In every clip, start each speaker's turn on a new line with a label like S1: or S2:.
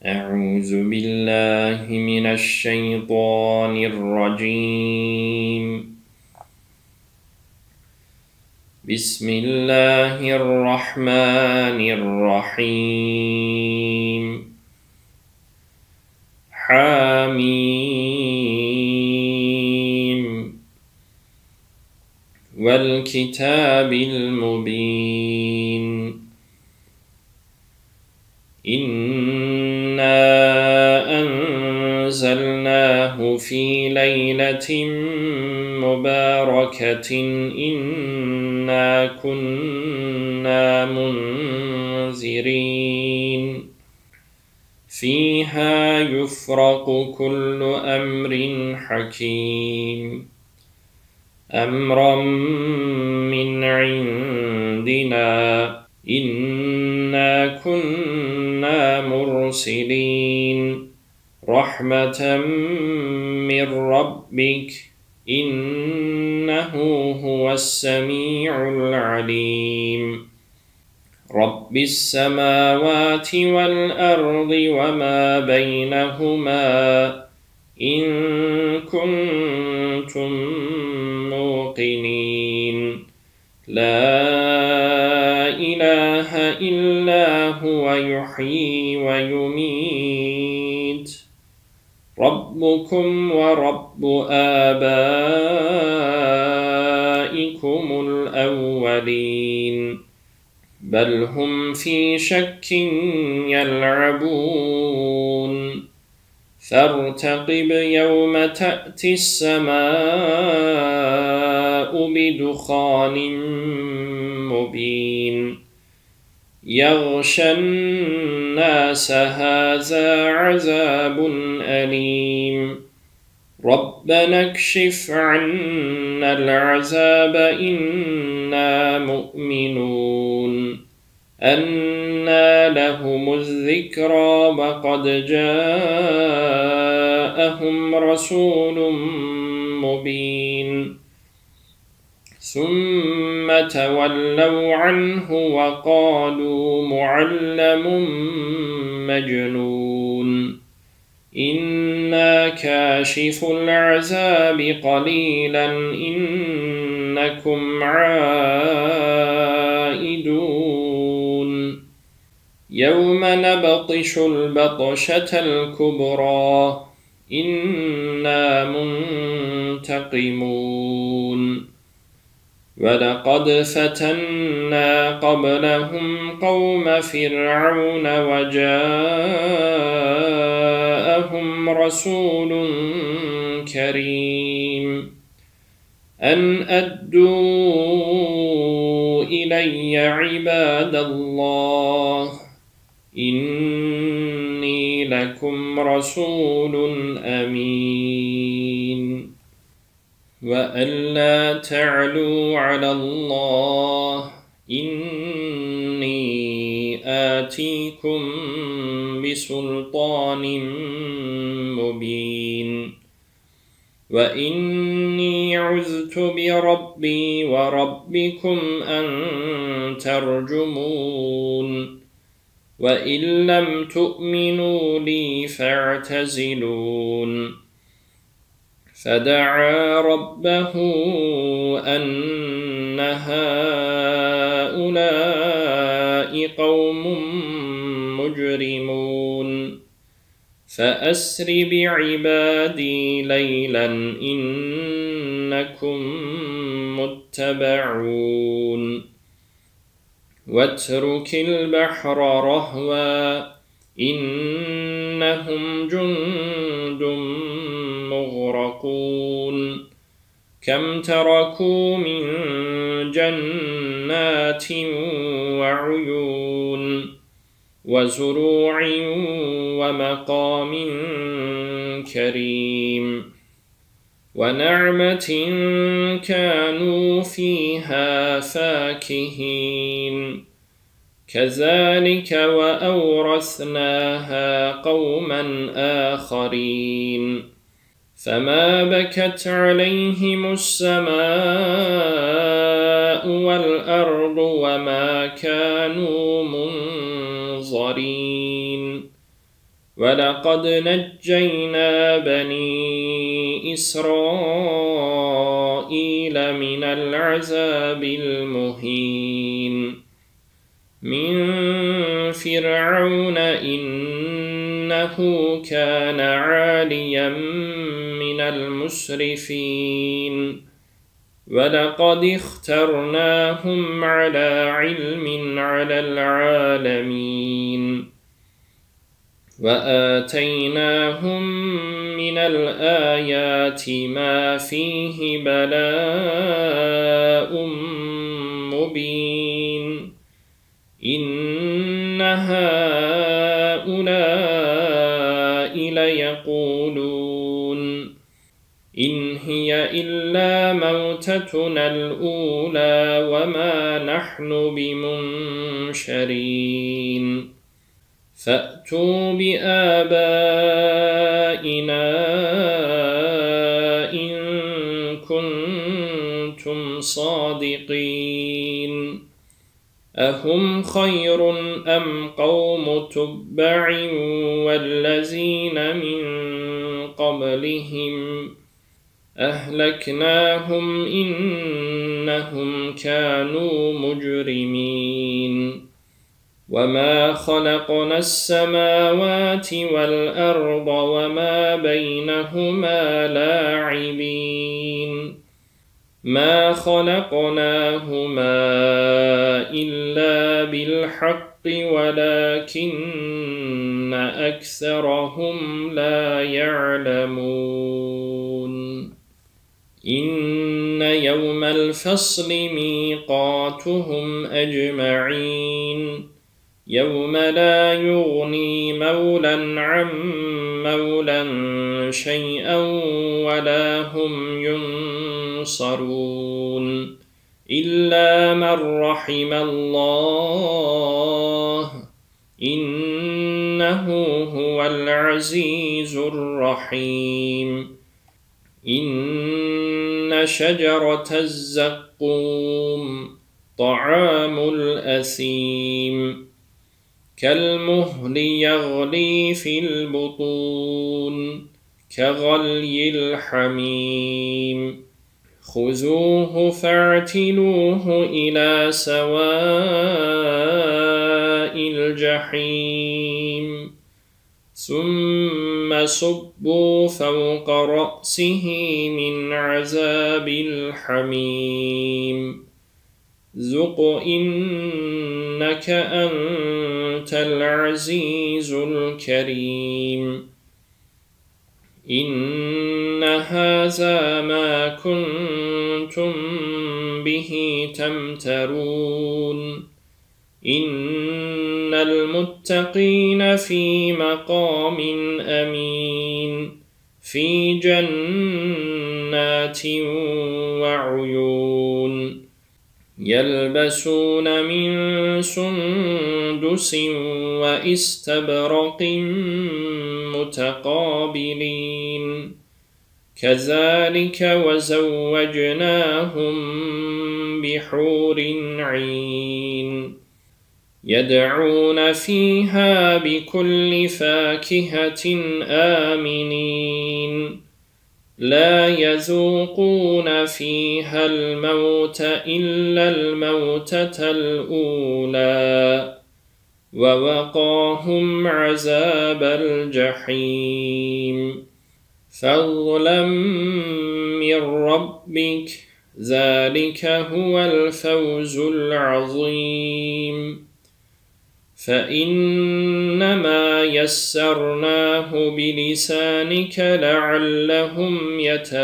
S1: أعوذ بالله من الشيطان الرجيم. بسم الله الرحمن الرحيم. حميم والكتاب المبين. إنا أنزلناه في ليلة مباركة إنا كنا منذرين فيها يفرق كل أمر حكيم أمرا من عندنا إنا كنا مرسلين رحمة من ربك إنه هو السميع العليم رب السماوات والأرض وما بينهما إن كنتم موقنين لا إله إلا هو يحيي ويميت ربكم ورب آبائكم الأولين بل هم في شك يلعبون فارتقب يوم تأتي السماء بدخان مبين يغشى الناس هذا عذاب أليم ربنا اكشف عنا العذاب إنا مؤمنون أنى لهم الذكرى وقد جاءهم رسول مبين ثم تولوا عنه وقالوا معلم مجنون إنا كاشف العذاب قليلا إنكم عائدون يوم نبطش البطشة الكبرى إنا منتقمون ولقد فتنا قبلهم قوم فرعون وجاءهم رسول كريم أن أدوا إلي عباد الله إني لكم رسول أمين وألا تعلوا على الله إني آتيكم بسلطان مبين وإني عذت بربي وربكم أن ترجمون وإن لم تؤمنوا لي فاعتزلون فدعا ربه أن هؤلاء قوم مجرمون فأسر بعبادي ليلا إنكم متبعون واترك البحر رهوا إنهم جند مغرقون كم تركوا من جنات وعيون وزروع ومقام كريم ونعمة كانوا فيها فاكهين كذلك وأورثناها قوما آخرين فما بكت عليهم السماء والأرض وما كانوا منظرين ولقد نجينا بني إسرائيل من العذاب المهين من فرعون إنه كان عاليا من المسرفين ولقد اخترناهم على علم على العالمين وآتيناهم من الآيات ما فيه بلاء مبين إن هؤلاء ليقولون إن هي إلا موتتنا الأولى وما نحن بمنشرين فأتوا بآبائنا إن كنتم صادقين أهم خير أم قوم تبع والذين من قبلهم أهلكناهم إنهم كانوا مجرمين وما خلقنا السماوات والأرض وما بينهما لاعبين ما خلقناهما إلا بالحق ولكن أكثرهم لا يعلمون إن يوم الفصل ميقاتهم أجمعين يوم لا يغني مولى عن مولى شيئا ولا هم ينصرون إلا من رحم الله إنه هو العزيز الرحيم إن شجرة الزقوم طعام الأثيم كالمهل يغلي في البطون كغلي الحميم خذوه فاعتلوه إلى سواء الجحيم ثم صبوا فوق رأسه من عذاب الحميم ذق إنك أنت العزيز الكريم إن هذا ما كنتم به تمترون إن المتقين في مقام أمين في جنات وعيون يلبسون من سندس وإستبرق متقابلين كذلك وزوجناهم بحور عين يدعون فيها بكل فاكهة آمنين لا يذوقون فيها الموت إلا الموتة الأولى ووقاهم عذاب الجحيم فضلا من ربك ذلك هو الفوز العظيم فإنما يسرناه بلسانك لعلهم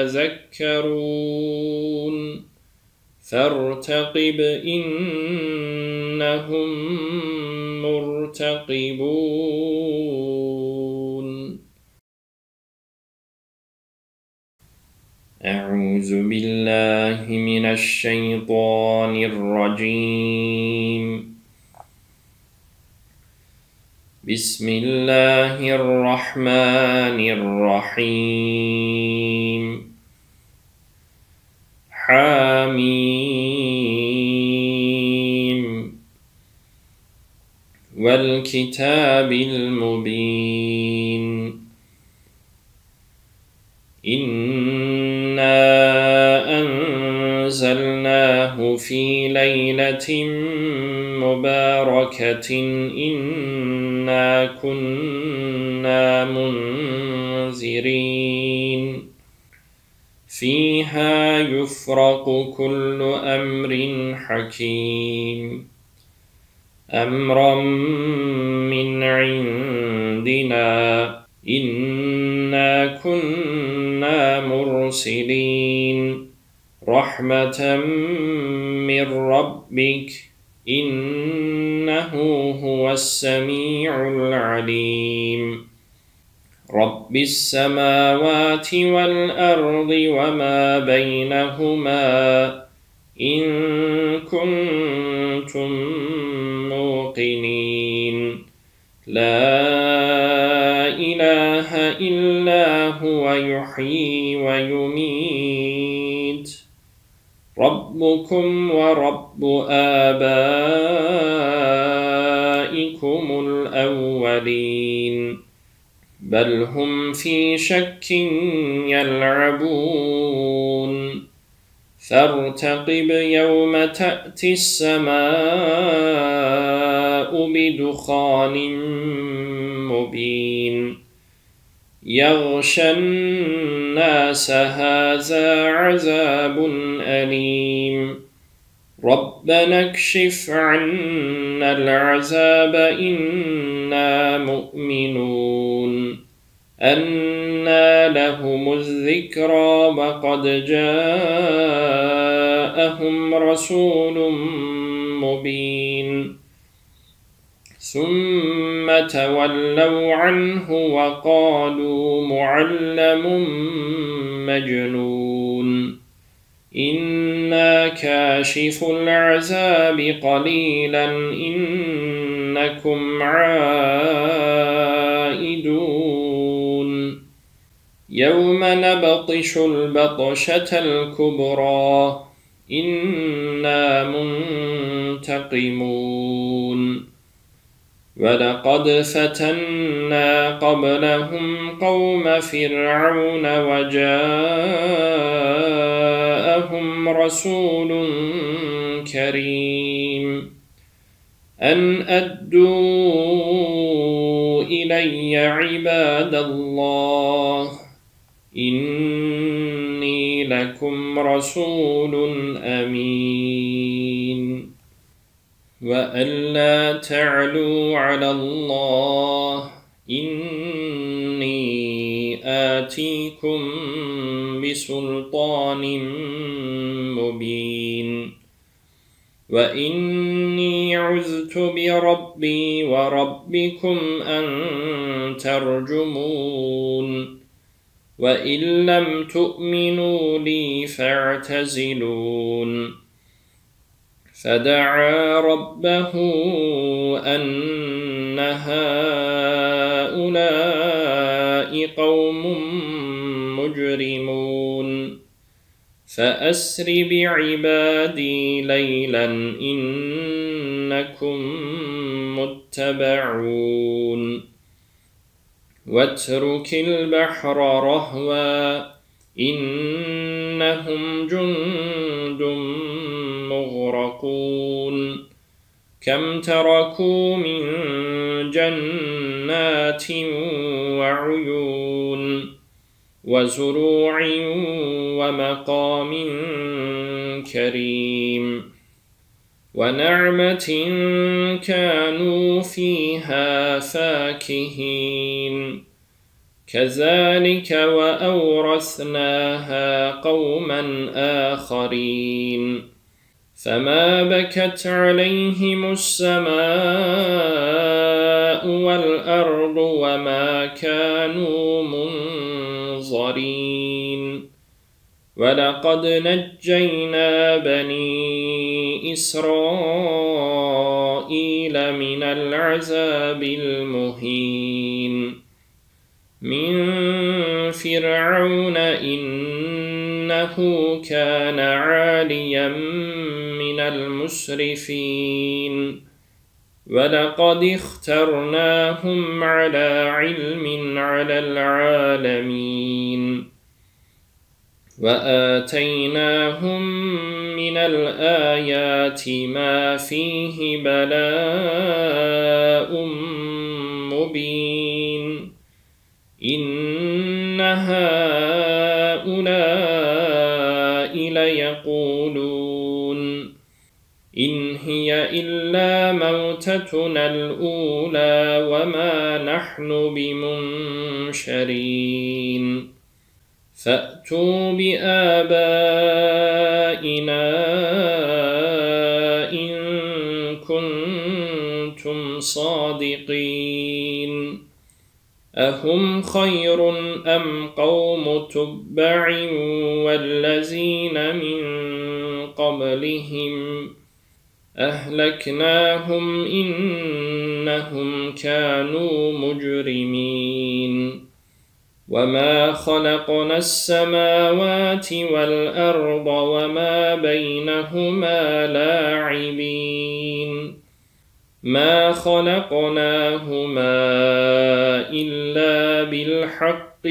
S1: يتذكرون فارتقب إنهم مرتقبون أعوذ بالله من الشيطان الرجيم بسم الله الرحمن الرحيم حميم والكتاب المبين إنا أنزلناه في ليلة مباركة إنا كنا منذرين فيها يفرق كل أمر حكيم أمرا من عندنا إنا كنا مرسلين رحمة من ربك إنه هو السميع العليم رب السماوات والأرض وما بينهما إن كنتم موقنين لا إله إلا هو يحيي ويميت ربكم ورب آبائكم الأولين بل هم في شك يلعبون فارتقب يوم تأتي السماء بدخان مبين يغشى الناس هذا عذاب أليم ربنا اكشف عنا العذاب إنا مؤمنون أنى لهم الذكرى وقد جاءهم رسول مبين ثم تولوا عنه وقالوا معلم مجنون إنا كاشف العذاب قليلا إنكم عائدون يوم نبطش البطشة الكبرى إنا منتقمون ولقد فتنا قبلهم قوم فرعون وجاءهم رسول كريم أن أدوا إلي عباد الله إني لكم رسول أمين وألا تعلوا على الله إني آتيكم بسلطان مبين وإني عذت بربي وربكم أن ترجمون وإن لم تؤمنوا لي فاعتزلون فدعا ربه أن هؤلاء قوم مجرمون فأسر بعبادي ليلا إنكم متبعون واترك البحر رهوا إنهم جند مغرقون كم تركوا من جنات وعيون وزروع ومقام كريم ونعمة كانوا فيها فاكهين كذلك وأورثناها قوما آخرين فما بكت عليهم السماء والأرض وما كانوا منظرين ولقد نجينا بني إسرائيل من العذاب المهين من فرعون إنه كان عاليا من المسرفين ولقد اخترناهم على علم على العالمين وآتيناهم من الآيات ما فيه بلاء مبين إن هؤلاء ليقولون إن هي إلا موتتنا الأولى وما نحن بمنشرين فأتوا بآبائنا إن كنتم صادقين أهم خير أم قوم تبع والذين من قبلهم أهلكناهم إنهم كانوا مجرمين وما خلقنا السماوات والأرض وما بينهما لاعبين ما خلقناهما إلا بالحق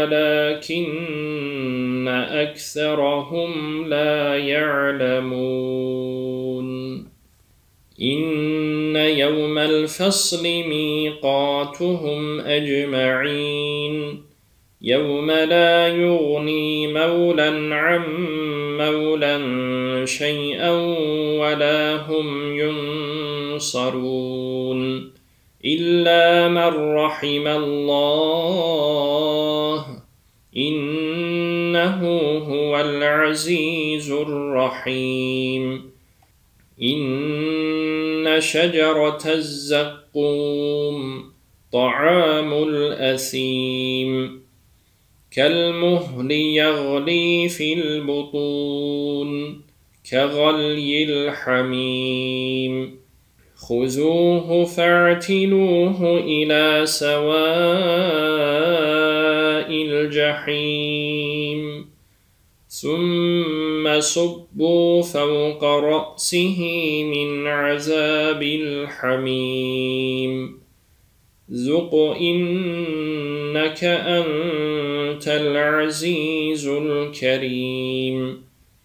S1: ولكن أكثرهم لا يعلمون إن يوم الفصل ميقاتهم أجمعين يوم لا يغني مولى عن مولى شيئا ولا هم ينصرون إلا من رحم الله إنه هو العزيز الرحيم إن شجرة الزقوم طعام الأثيم كالمهل يغلي في البطون كغلي الحميم خذوه فاعتلوه إلى سواء الجحيم ثم صبوا فوق رأسه من عذاب الحميم ذق إنك أنت العزيز الكريم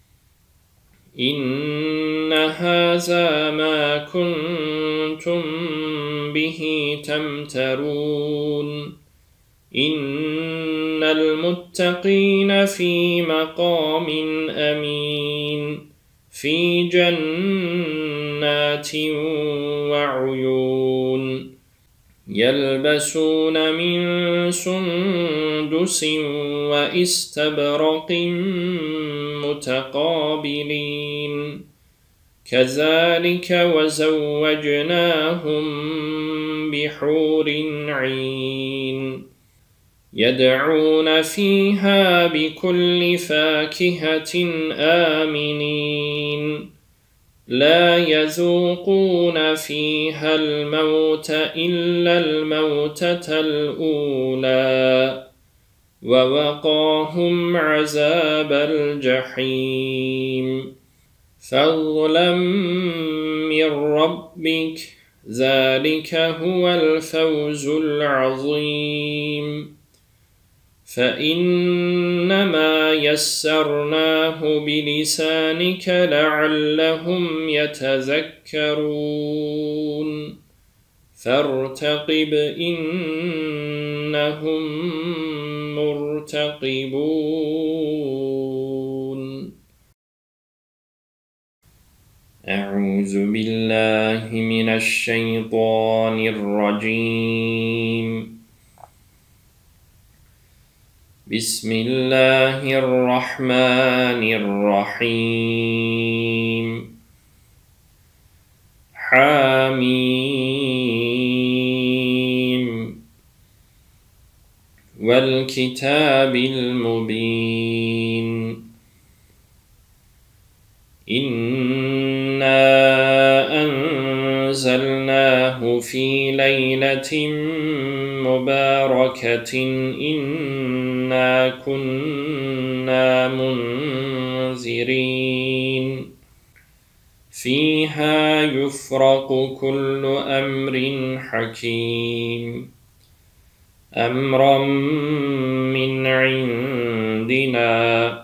S1: إن هذا ما كنتم به تمترون إن المتقين في مقام أمين في جنات وعيون يلبسون من سندس وإستبرق متقابلين كذلك وزوجناهم بحور عين يدعون فيها بكل فاكهة آمنين لا يذوقون فيها الموت إلا الموتة الأولى ووقاهم عذاب الجحيم فضلا من ربك ذلك هو الفوز العظيم فإنما يسرناه بلسانك لعلهم يتذكرون فارتقب إنهم مرتقبون أعوذ بالله من الشيطان الرجيم بسم الله الرحمن الرحيم حميم والكتاب المبين إنا أنزلناه في ليلة مباركة إنا كنا منذرين فيها يفرق كل أمر حكيم أمرا من عندنا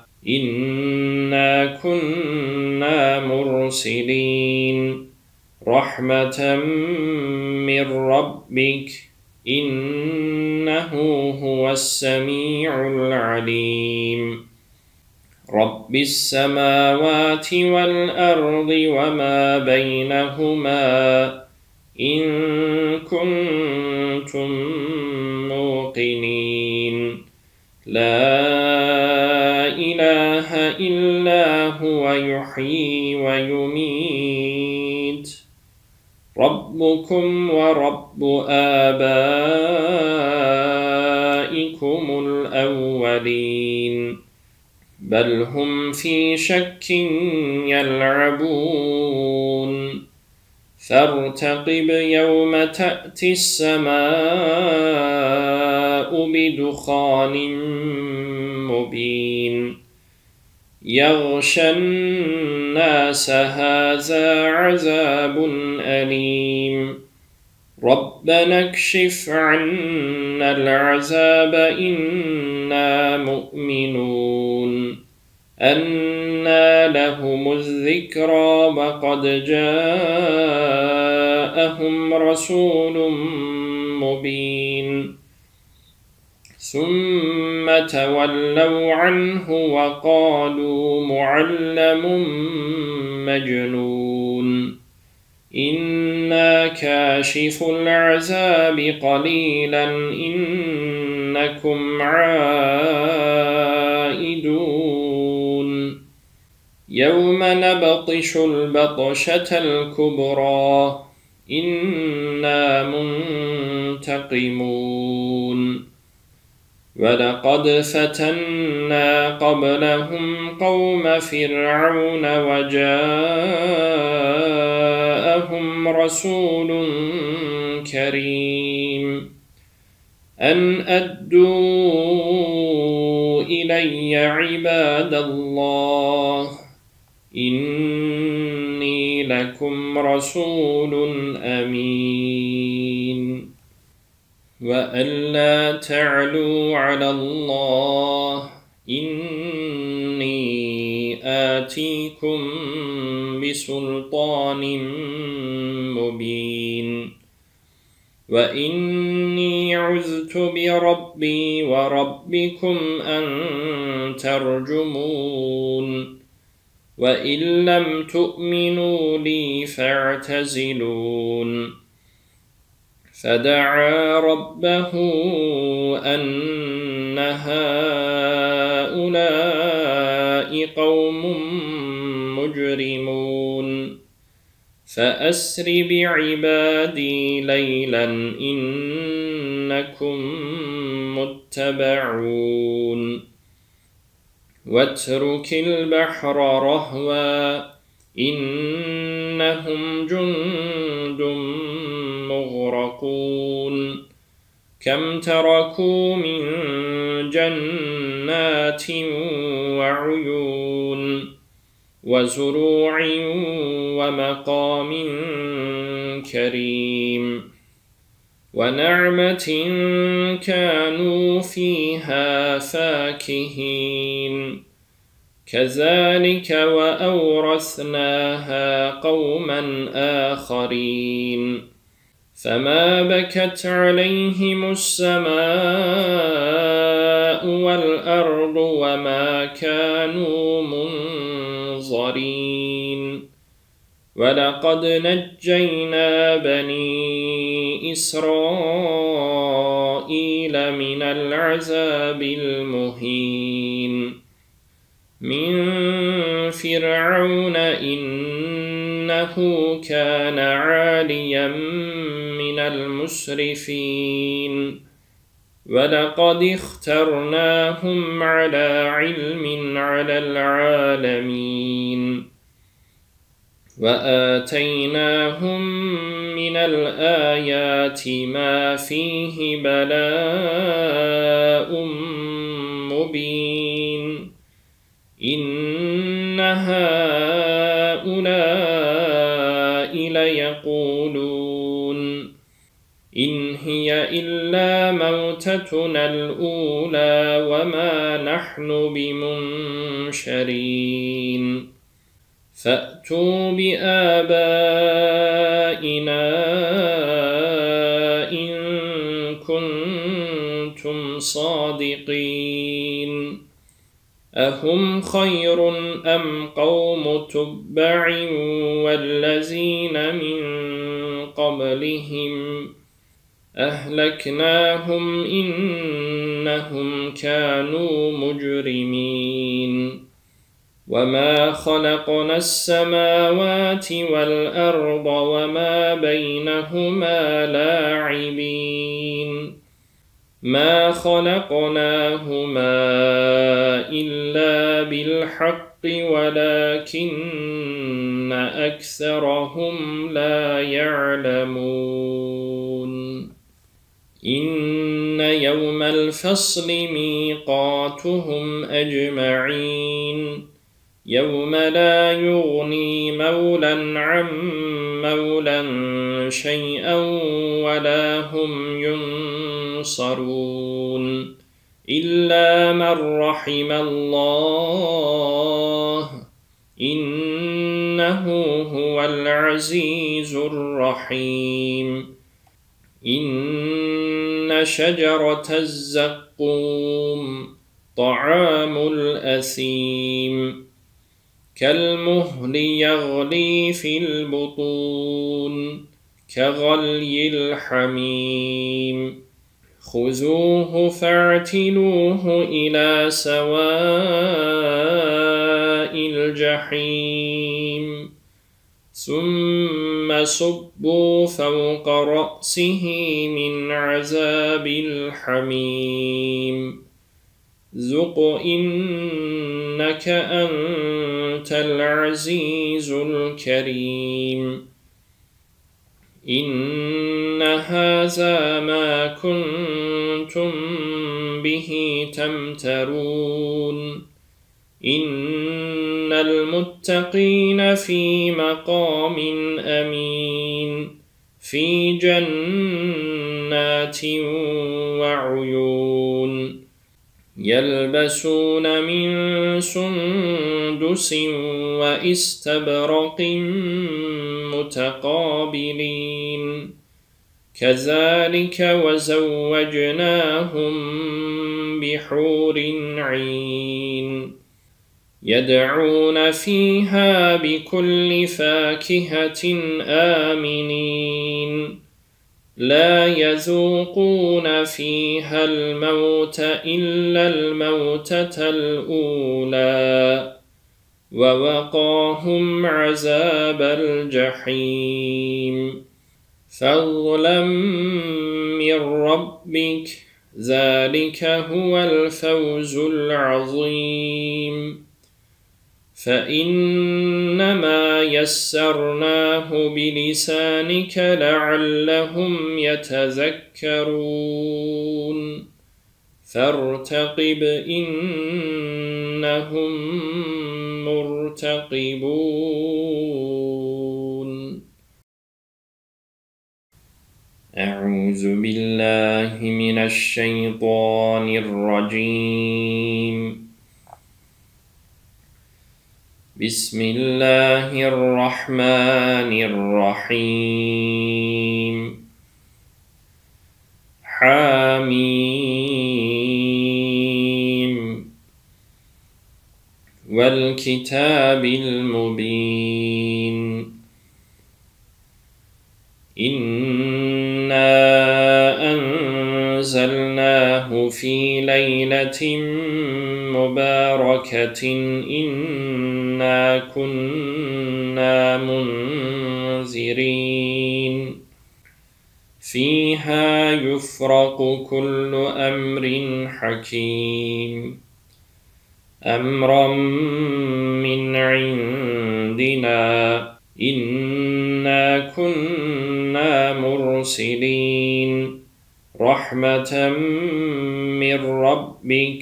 S1: إنا كنا مرسلين رحمة من ربك إنه هو السميع العليم رب السماوات والأرض وما بينهما إن كنتم موقنين لا إله إلا هو يحيي ويميت ربكم ورب آبائكم الأولين بل هم في شك يلعبون فارتقب يوم تأتي السماء بدخان مبين يغشى الناس هذا عذاب أليم ربنا اكشف عنا العذاب إنا مؤمنون أنى لهم الذكرى وقد جاءهم رسول مبين ثم تولوا عنه وقالوا معلم مجنون إنا كاشف العذاب قليلا إنكم عائدون يوم نبطش البطشة الكبرى إنا منتقمون ولقد فتنا قبلهم قوم فرعون وجاءهم رسول كريم أن أدوا إلي عباد الله إني لكم رسول أمين وألا تعلوا على الله إني آتيكم بسلطان مبين وإني عذت بربي وربكم أن ترجمون وإن لم تؤمنوا لي فاعتزلون فدعا ربه أن هؤلاء قوم مجرمون فأسر بعبادي ليلا إنكم متبعون واترك البحر رهوا إنهم جند مغرقون كم تركوا من جنات وعيون وزروع ومقام كريم ونعمة كانوا فيها فاكهين كذلك وأورثناها قوما آخرين فما بكت عليهم السماء والأرض وما كانوا منظرين ولقد نجينا بني إسرائيل من العذاب المهين من فرعون إنه كان عاليا من المسرفين ولقد اخترناهم على علم على العالمين وآتيناهم من الآيات ما فيه بلاء مبين إن هؤلاء إلا موتتنا الأولى وما نحن بمنشرين فأتوا بآبائنا إن كنتم صادقين أهم خير أم قوم تبع والذين من قبلهم أهلكناهم إنهم كانوا مجرمين وما خلقنا السماوات والأرض وما بينهما لاعبين ما خلقناهما إلا بالحق ولكن أكثرهم لا يعلمون إن يوم الفصل ميقاتهم أجمعين يوم لا يغني مولى عن مولى شيئا ولا هم ينصرون إلا من رحم الله إنه هو العزيز الرحيم إن شجرة الزقوم طعام الأثيم كالمهل يغلي في البطون كغلي الحميم خذوه فاعتلوه إلى سواء الجحيم ثم صبوا فوق رأسه من عذاب الحميم ذق إنك أنت العزيز الكريم إن هذا ما كنتم به تمترون إن المتقين في مقام أمين في جنات وعيون يلبسون من سندس وإستبرق متقابلين كذلك وزوجناهم بحور عين يدعون فيها بكل فاكهة آمنين لا يذوقون فيها الموت إلا الموتة الأولى ووقاهم عذاب الجحيم فضلا من ربك ذلك هو الفوز العظيم فإنما يسرناه بلسانك لعلهم يتذكرون فارتقب إنهم مرتقبون أعوذ بالله من الشيطان الرجيم بسم الله الرحمن الرحيم حميم والكتاب المبين إنا أنزلناه في ليلة مباركة إنا كنا منذرين فيها يفرق كل أمر حكيم أمرا من عندنا إنا كنا مرسلين رحمة من ربك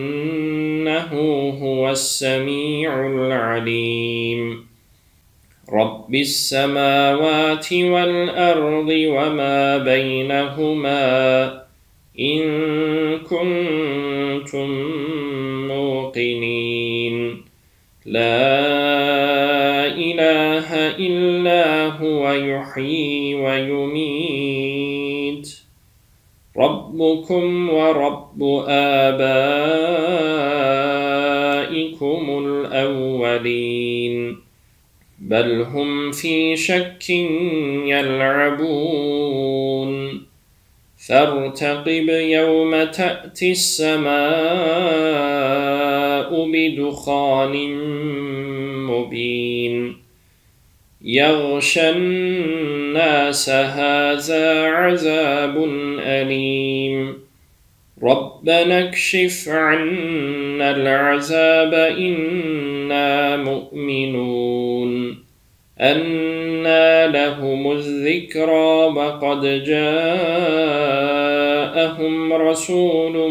S1: إنه هو السميع العليم رب السماوات والأرض وما بينهما إن كنتم موقنين لا إله إلا هو يحيي ويميت ربكم ورب آبائكم الأولين بل هم في شك يلعبون فارتقب يوم تأتي السماء بدخان مبين يغشى الناس هذا عذاب أليم ربنا اكشف عنا العذاب إنا مؤمنون أنى لهم الذكرى وقد جاءهم رسول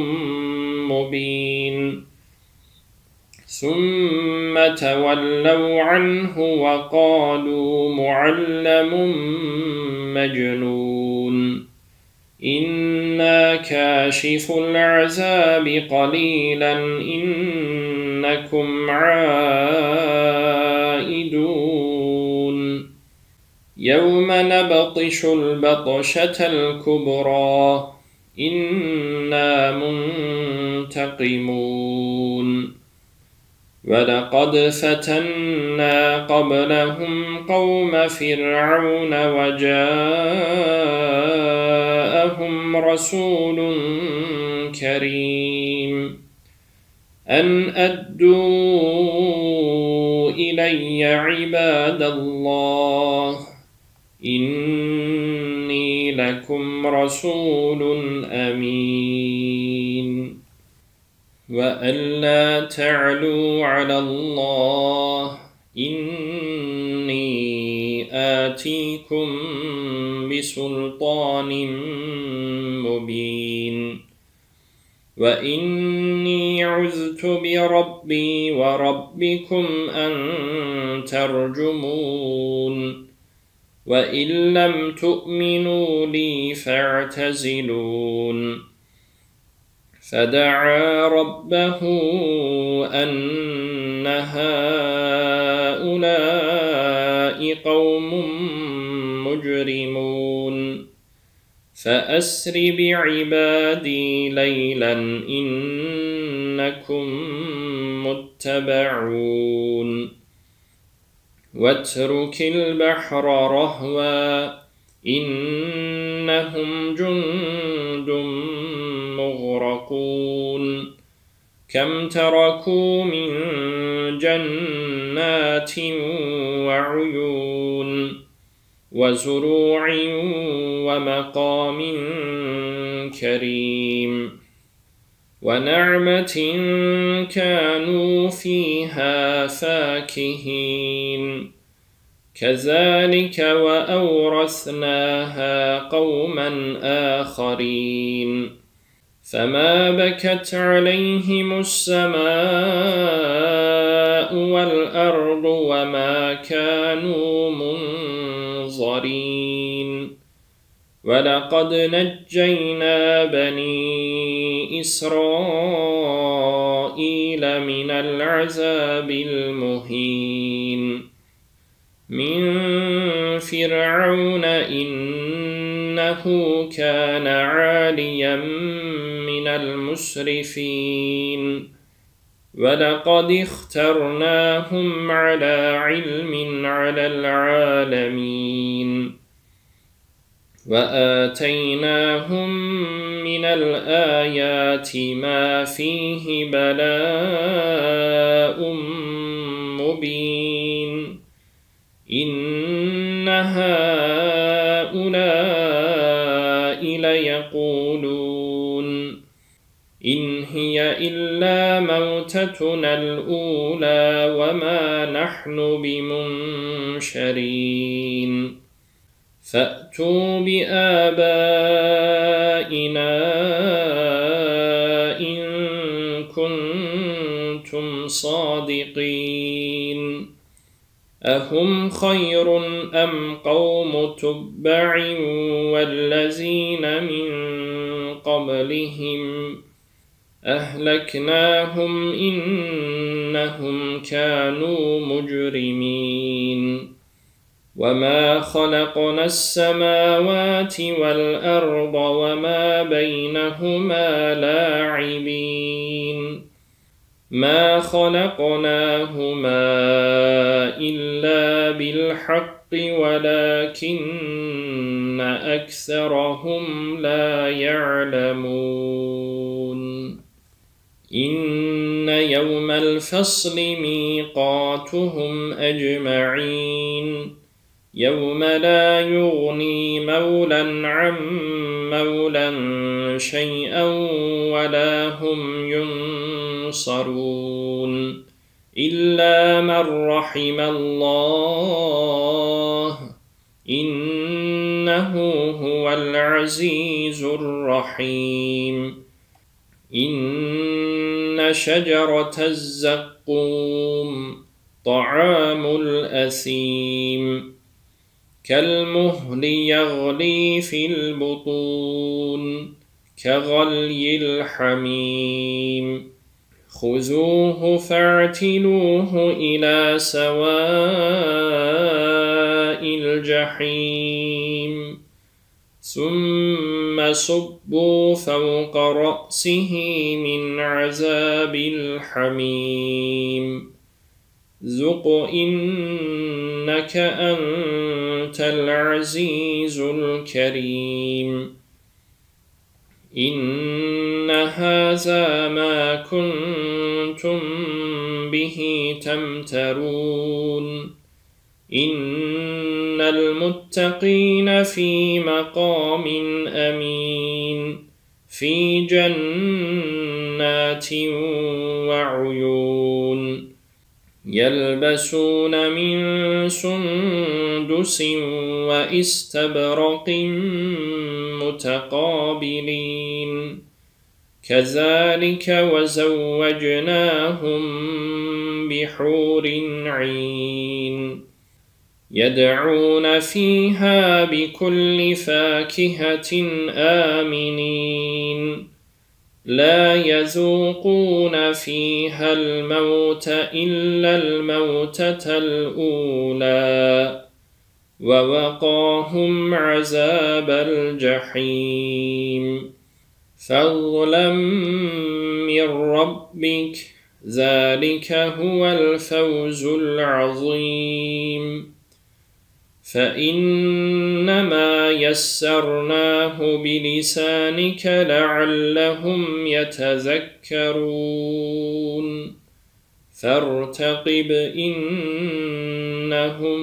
S1: مبين ثم تولوا عنه وقالوا معلم مجنون إنا كاشف العذاب قليلا إنكم عائدون يوم نبطش البطشة الكبرى إنا منتقمون ولقد فتنا قبلهم قوم فرعون وجاءهم رسول كريم أن أدوا إلي عباد الله إني لكم رسول أمين وألا تعلوا على الله إني آتيكم بسلطان مبين وإني عذت بربي وربكم أن ترجمون وإن لم تؤمنوا لي فاعتزلون فدعا ربه أن هؤلاء قوم مجرمون فأسر بعبادي ليلا إنكم متبعون واترك البحر رهوا إنهم جند مغرقون كم تركوا من جنات وعيون وزروع ومقام كريم ونعمة كانوا فيها فاكهين كذلك وأورثناها قوما آخرين فما بكت عليهم السماء والأرض وما كانوا منظرين ولقد نجينا بني إسرائيل من العذاب المهين من فرعون إنه كان عاليا من المسرفين ولقد اخترناهم على علم على العالمين وآتيناهم من الآيات ما فيه بلاء مبين إن هؤلاء ليقولون إن هي إلا موتتنا الأولى وما نحن بمنشرين فأتوا بآبائنا إن كنتم صادقين أهم خير أم قوم تبع والذين من قبلهم أهلكناهم إنهم كانوا مجرمين وما خلقنا السماوات والأرض وما بينهما لاعبين ما خلقناهما إلا بالحق ولكن أكثرهم لا يعلمون إن يوم الفصل ميقاتهم أجمعين يوم لا يغني مولى عن مولى شيئا ولا هم ينصرون إلا من رحم الله إنه هو العزيز الرحيم إن شجرة الزقوم طعام الأثيم كالمهل يغلي في البطون كغلي الحميم خذوه فاعتلوه إلى سواء الجحيم ثم صبوا فوق رأسه من عذاب الحميم ذق إنك أنت العزيز الكريم إن هذا ما كنتم به تمترون إن المتقين في مقام أمين في جنات وعيون يلبسون من سندس وإستبرق متقابلين كذلك وزوجناهم بحور عين يدعون فيها بكل فاكهة آمنين لا يذوقون فيها الموت إلا الموتة الأولى ووقاهم عذاب الجحيم فضلا من ربك ذلك هو الفوز العظيم فإنما يسرناه بلسانك لعلهم يتذكرون فارتقب إنهم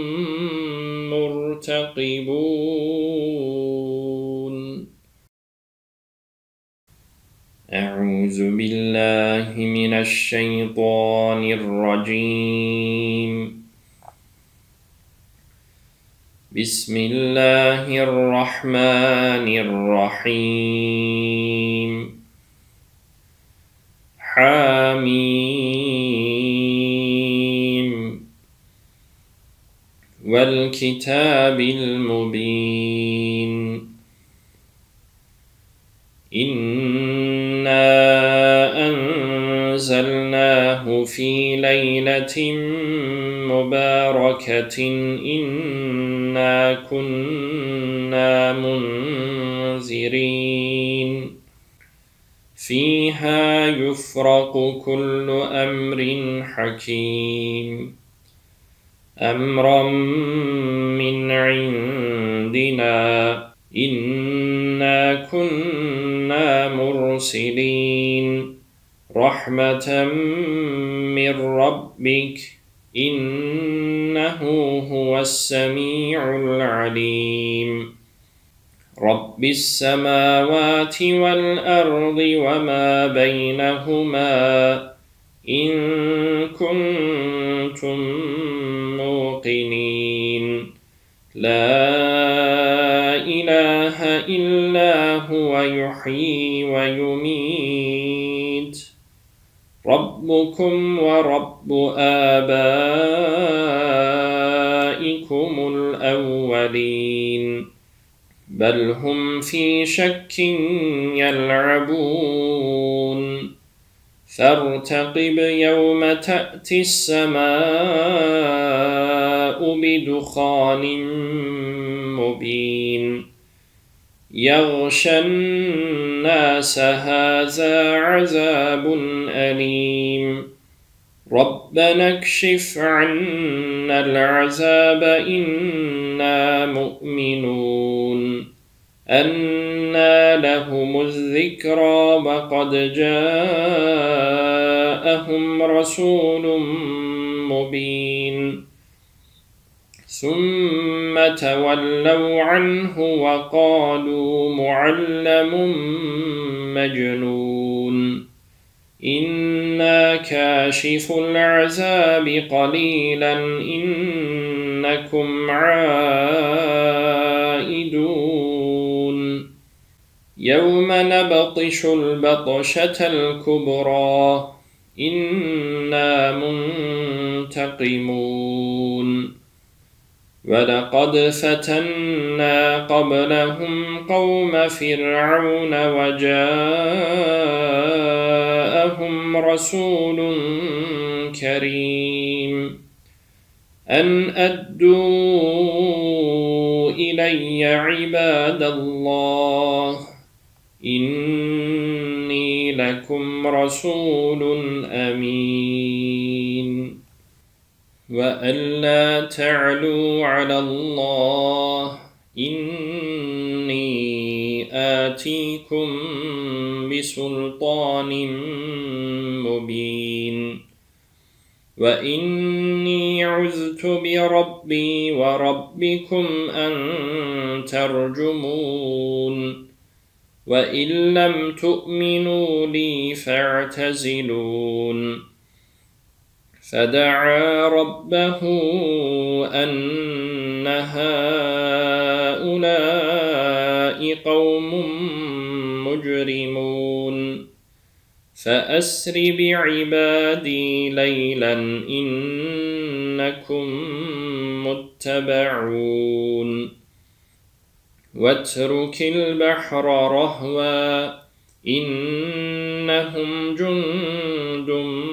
S1: مرتقبون أعوذ بالله من الشيطان الرجيم بسم الله الرحمن الرحيم حميم والكتاب المبين إنا أنزلناه في ليلة مباركة إنا كنا منذرين فيها يفرق كل أمر حكيم أمرا من عندنا إنا كنا مرسلين رحمة من ربك إنه هو السميع العليم رب السماوات والأرض وما بينهما إن كنتم موقنين لا إله إلا هو يحيي ويميت ربكم ورب آبائكم الأولين بل هم في شك يلعبون فارتقب يوم تأتي السماء بدخان مبين يغشى الناس هذا عذاب أليم ربنا اكشف عنا العذاب إنا مؤمنون أنى لهم الذكرى وقد جاءهم رسول مبين ثم تولوا عنه وقالوا معلم مجنون إنا كاشف العذاب قليلا إنكم عائدون يوم نبطش البطشة الكبرى إنا منتقمون ولقد فتنا قبلهم قوم فرعون وجاءهم رسول كريم أن أدوا إلي عباد الله إني لكم رسول أمين وألا تعلوا على الله إني آتيكم بسلطان مبين وإني عذت بربي وربكم أن ترجمون وإن لم تؤمنوا لي فاعتزلون فدعا ربه أن هؤلاء قوم مجرمون فأسر بعبادي ليلا إنكم متبعون واترك البحر رهوا إنهم جند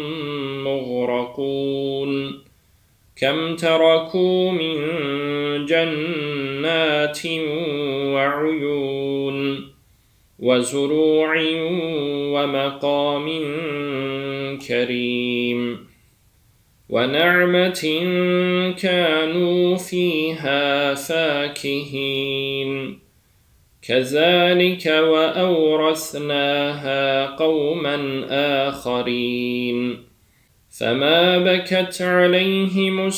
S1: مغرقون كم تركوا من جنات وعيون وزروع ومقام كريم ونعمة كانوا فيها فاكهين كذلك وأورثناها قوما آخرين فما بكت عليهم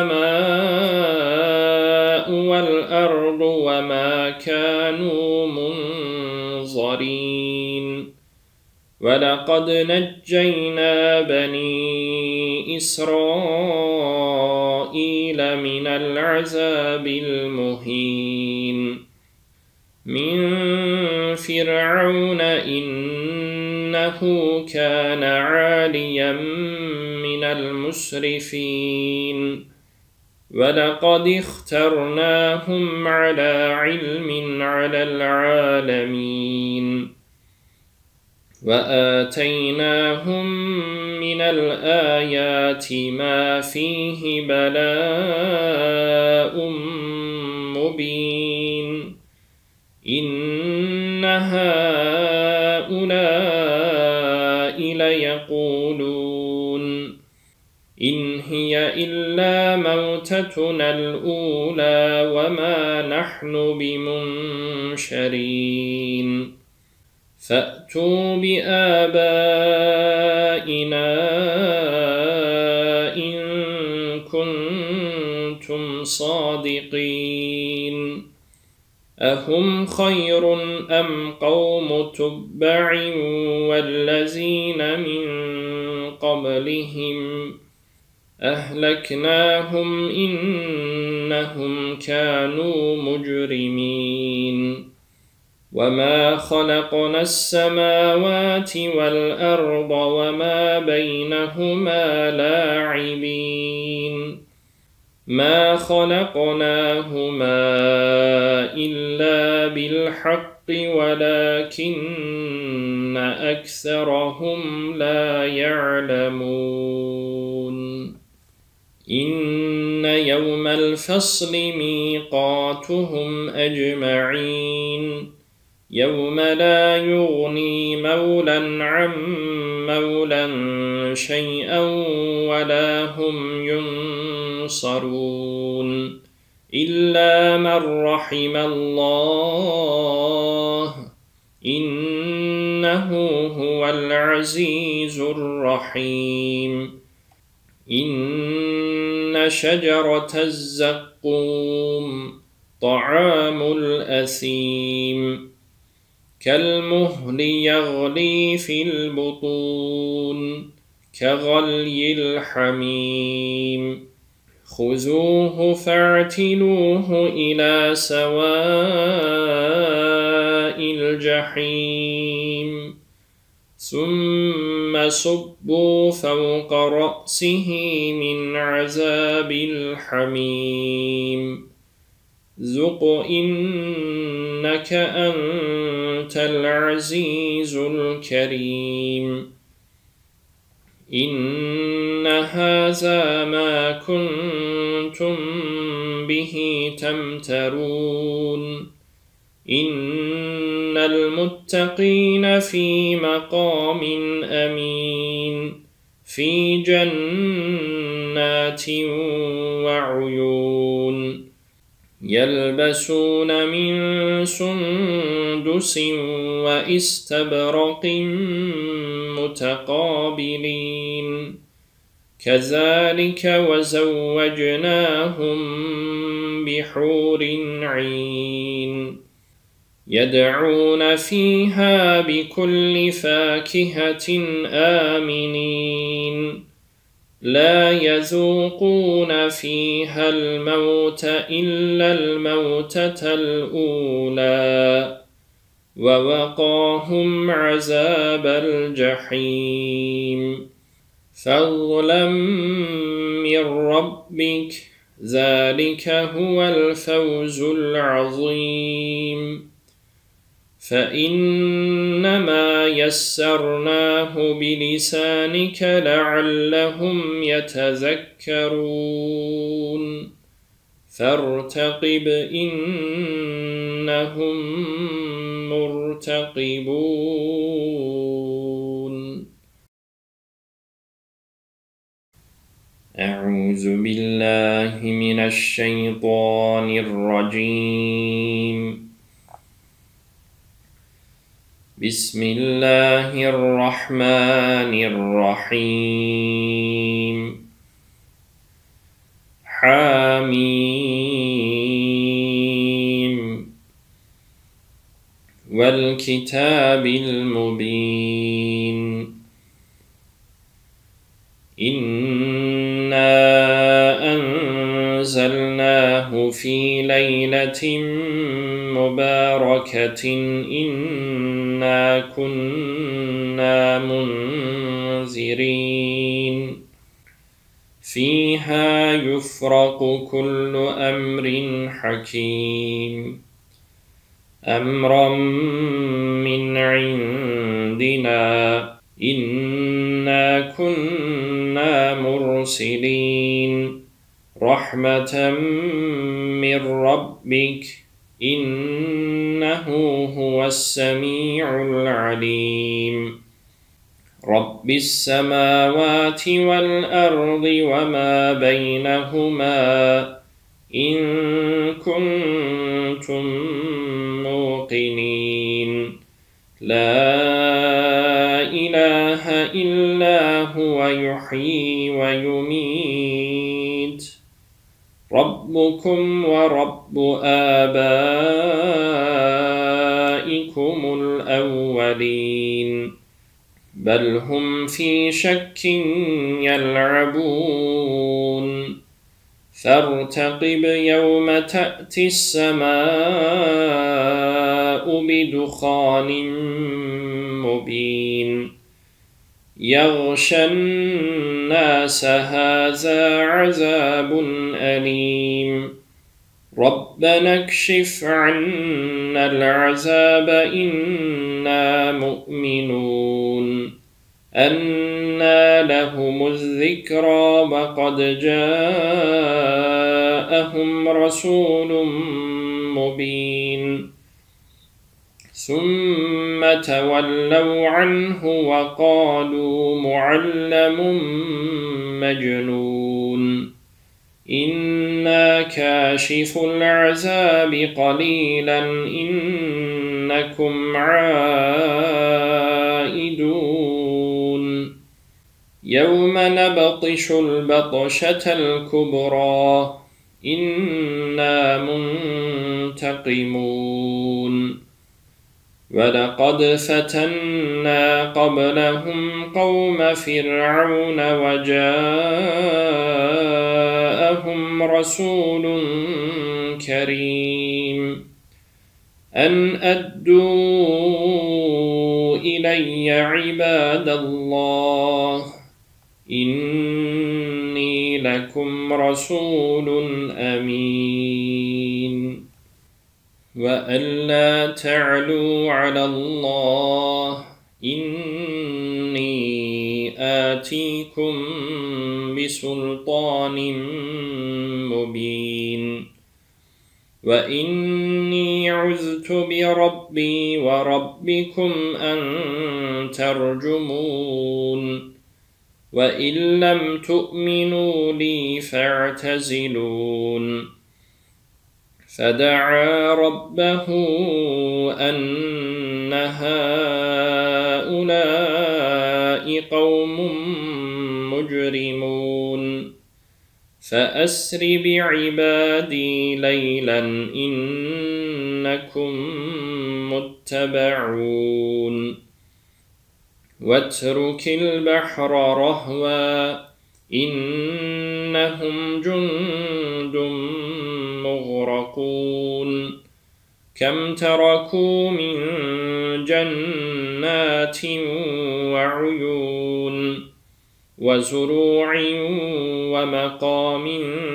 S1: السماء والأرض وما كانوا منظرين ولقد نجينا بني إسرائيل من العذاب المهين من فرعون إنه كان عاليا من المسرفين ولقد اخترناهم على علم على العالمين وآتيناهم من الآيات ما فيه بلاء مبين إن هؤلاء ليقولون إن هي إلا موتتنا الأولى وما نحن بمنشرين فأتوا بآبائنا إن كنتم صادقين أهم خير أم قوم تبع والذين من قبلهم أهلكناهم إنهم كانوا مجرمين وما خلقنا السماوات والأرض وما بينهما لاعبين ما خلقناهما إلا بالحق ولكن أكثرهم لا يعلمون إن يوم الفصل ميقاتهم أجمعين يوم لا يغني مولى عن مولى شيئا ولا هم ينصرون إلا من رحم الله إنه هو العزيز الرحيم إن شجرة الزقوم طعام الأثيم كالمهل يغلي في البطون كغلي الحميم خذوه فاعتلوه إلى سواء الجحيم ثم صبوا فوق رأسه من عذاب الحميم ذق إنك أنت العزيز الكريم إن هذا ما كنتم به تمترون إن المتقين في مقام أمين في جنات وعيون يلبسون من سندس وإستبرق متقابلين كذلك وزوجناهم بحور عين يدعون فيها بكل فاكهة آمنين لا يذوقون فيها الموت إلا الموتة الأولى ووقاهم عذاب الجحيم فضلا من ربك ذلك هو الفوز العظيم فإنما يسرناه بلسانك لعلهم يتذكرون فارتقب إنهم مرتقبون أعوذ بالله من الشيطان الرجيم بسم الله الرحمن الرحيم حميم والكتاب المبين إنا أنزلناه في ليلة مباركة إنا كنا منذرين فيها يفرق كل أمر حكيم أمرا من عندنا إنا كنا مرسلين رحمة من ربك إنه هو السميع العليم رب السماوات والأرض وما بينهما إن كنتم موقنين لا إله إلا هو يحيي ويميت ربكم ورب آبائكم الأولين بل هم في شك يلعبون فارتقب يوم تأتي السماء بدخان مبين يغشى الناس هذا عذاب أليم ربنا اكشف عنا العذاب إنا مؤمنون أنى لهم الذكرى وقد جاءهم رسول مبين ثم تولوا عنه وقالوا معلم مجنون إنا كاشف العذاب قليلا إنكم عائدون يوم نبطش البطشة الكبرى إنا منتقمون ولقد فتنا قبلهم قوم فرعون وجاءهم رسول كريم أن أدوا إلي عباد الله إني لكم رسول أمين وألا تعلوا على الله إني آتيكم بسلطان مبين وإني عذت بربي وربكم أن ترجمون وإن لم تؤمنوا لي فاعتزلون فدعا ربه أن هؤلاء قوم مجرمون فأسر بعبادي ليلا إنكم متبعون واترك البحر رهوا إنهم جند مغرقون كم تركوا من جنات وعيون وزروع ومقام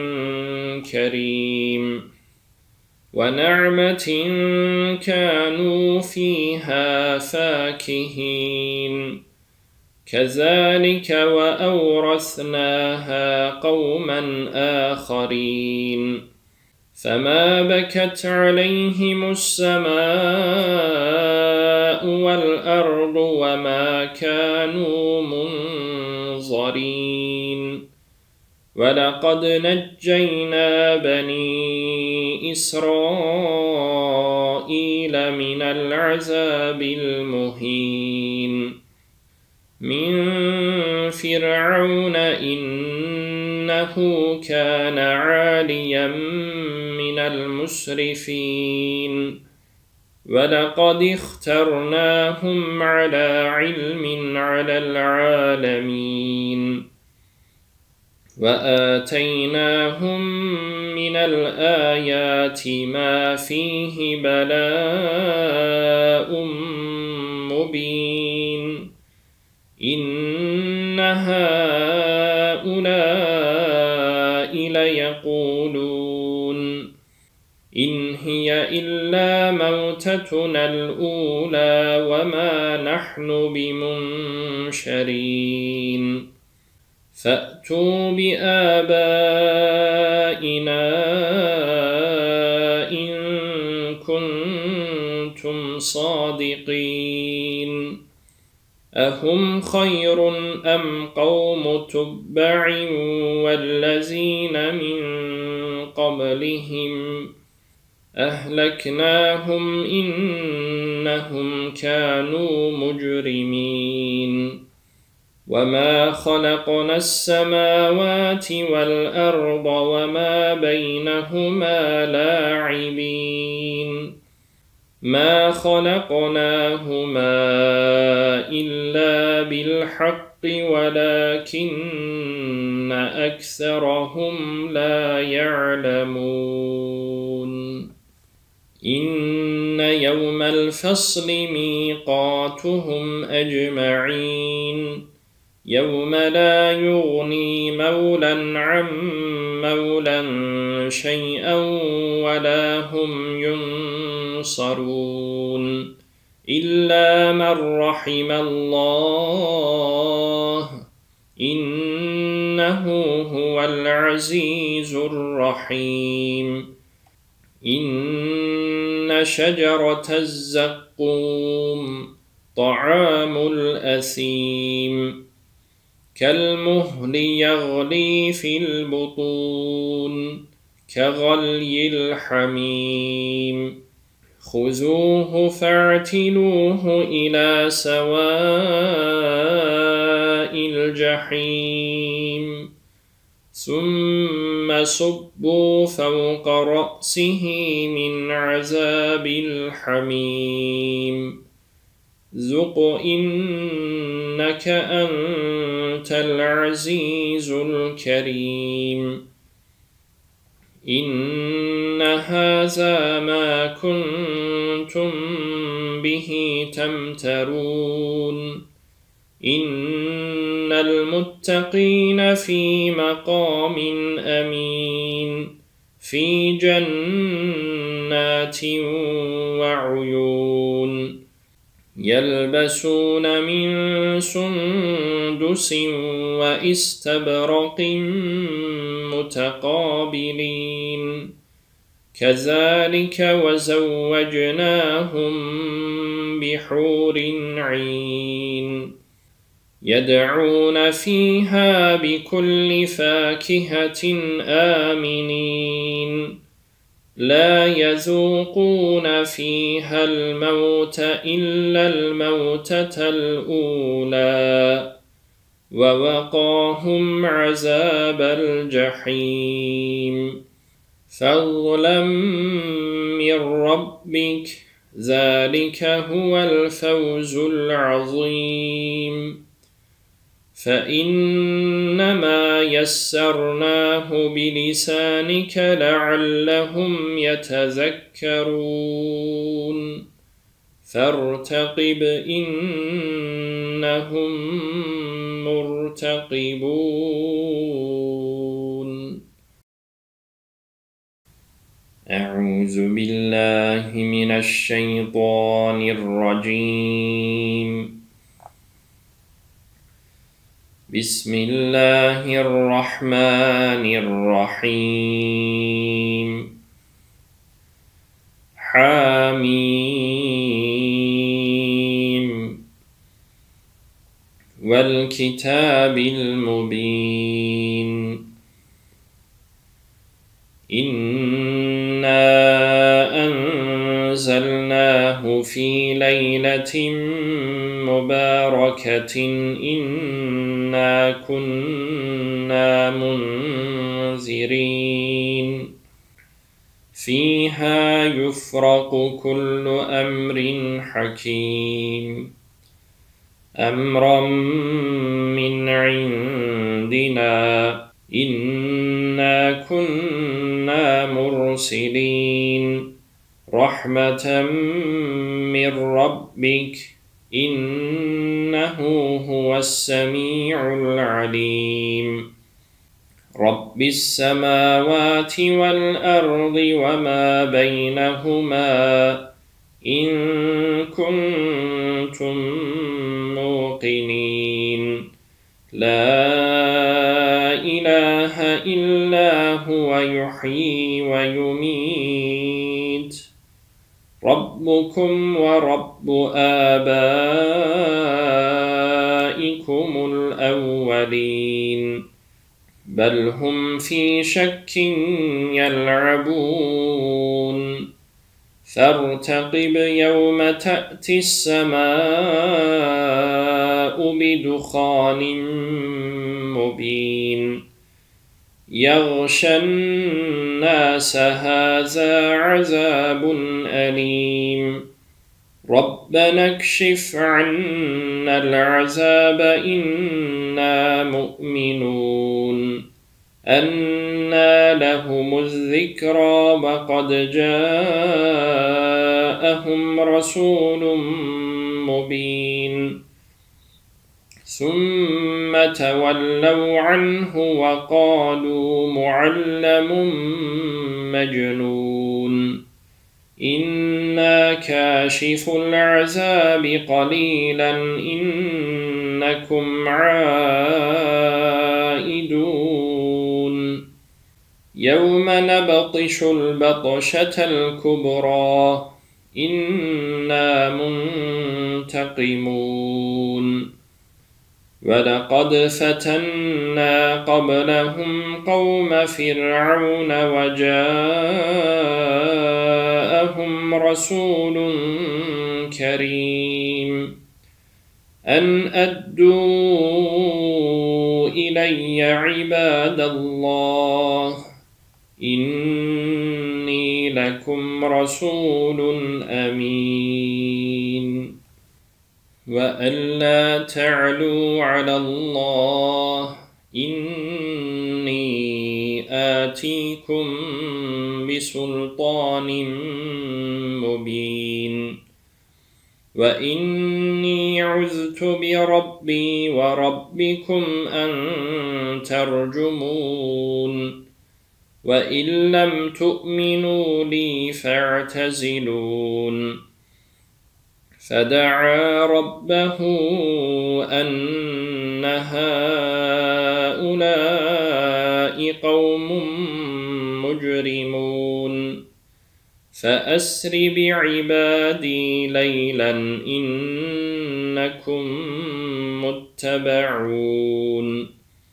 S1: كريم ونعمة كانوا فيها فاكهين كذلك وأورثناها قوما آخرين فما بكت عليهم السماء والأرض وما كانوا منظرين ولقد نجينا بني إسرائيل من العذاب المهين من فرعون إنه كان عاليا من المسرفين ولقد اخترناهم على علم على العالمين وآتيناهم من الآيات ما فيه بلاء مبين إن هؤلاء ليقولون إن هي إلا موتتنا الأولى وما نحن بمنشرين فأتوا بآبائنا إن كنتم صادقين أهم خير أم قوم تبع والذين من قبلهم أهلكناهم إنهم كانوا مجرمين وما خلقنا السماوات والأرض وما بينهما لاعبين ما خلقناهما إلا بالحق ولكن أكثرهم لا يعلمون إن يوم الفصل ميقاتهم أجمعين يوم لا يغني مولى عن مولى شيئا ولا هم ينصرون إلا من رحم الله إنه هو العزيز الرحيم إن شجرة الزقوم طعام الأثيم كالمهل يغلي في البطون كغلي الحميم خذوه فاعتلوه إلى سواء الجحيم ثم صبوا فوق رأسه من عذاب الحميم ذق إنك أنت العزيز الكريم إن هذا ما كنتم به تمترون إن المتقين في مقام أمين في جنات وعيون يلبسون من سندس وإستبرق متقابلين كذلك وزوجناهم بحور عين يدعون فيها بكل فاكهة آمنين لا يذوقون فيها الموت إلا الموتة الأولى ووقاهم عذاب الجحيم فضلا من ربك ذلك هو الفوز العظيم فإنما يسرناه بلسانك لعلهم يتذكرون فارتقب إنهم مرتقبون أعوذ بالله من الشيطان الرجيم بسم الله الرحمن الرحيم حميم والكتاب المبين إنا أنزلناه في ليلة مباركة إنا كنا منذرين فيها يفرق كل أمر حكيم أمرا من عندنا إنا كنا مرسلين رحمة من ربك إنه هو السميع العليم رب السماوات والأرض وما بينهما إن كنتم موقنين لا إله إلا هو يحيي ويميت ربكم ورب آبائكم الأولين بل هم في شك يلعبون فارتقب يوم تأتي السماء بدخان مبين يغشى الناس هذا عذاب أليم ربنا اكشف عنا العذاب إنا مؤمنون أنى لهم الذكرى وقد جاءهم رسول مبين ثم تولوا عنه وقالوا معلم مجنون إنا كاشف العذاب قليلا إنكم عائدون يوم نبطش البطشة الكبرى إنا منتقمون ولقد فتنا قبلهم قوم فرعون وجاءهم رسول كريم أن أدوا إلي عباد الله إني لكم رسول أمين وألا تعلوا على الله إني آتيكم بسلطان مبين وإني عذت بربي وربكم أن ترجمون وإن لم تؤمنوا لي فاعتزلون فدعا ربه أن هؤلاء قوم مجرمون فأسر بعبادي ليلا إنكم متبعون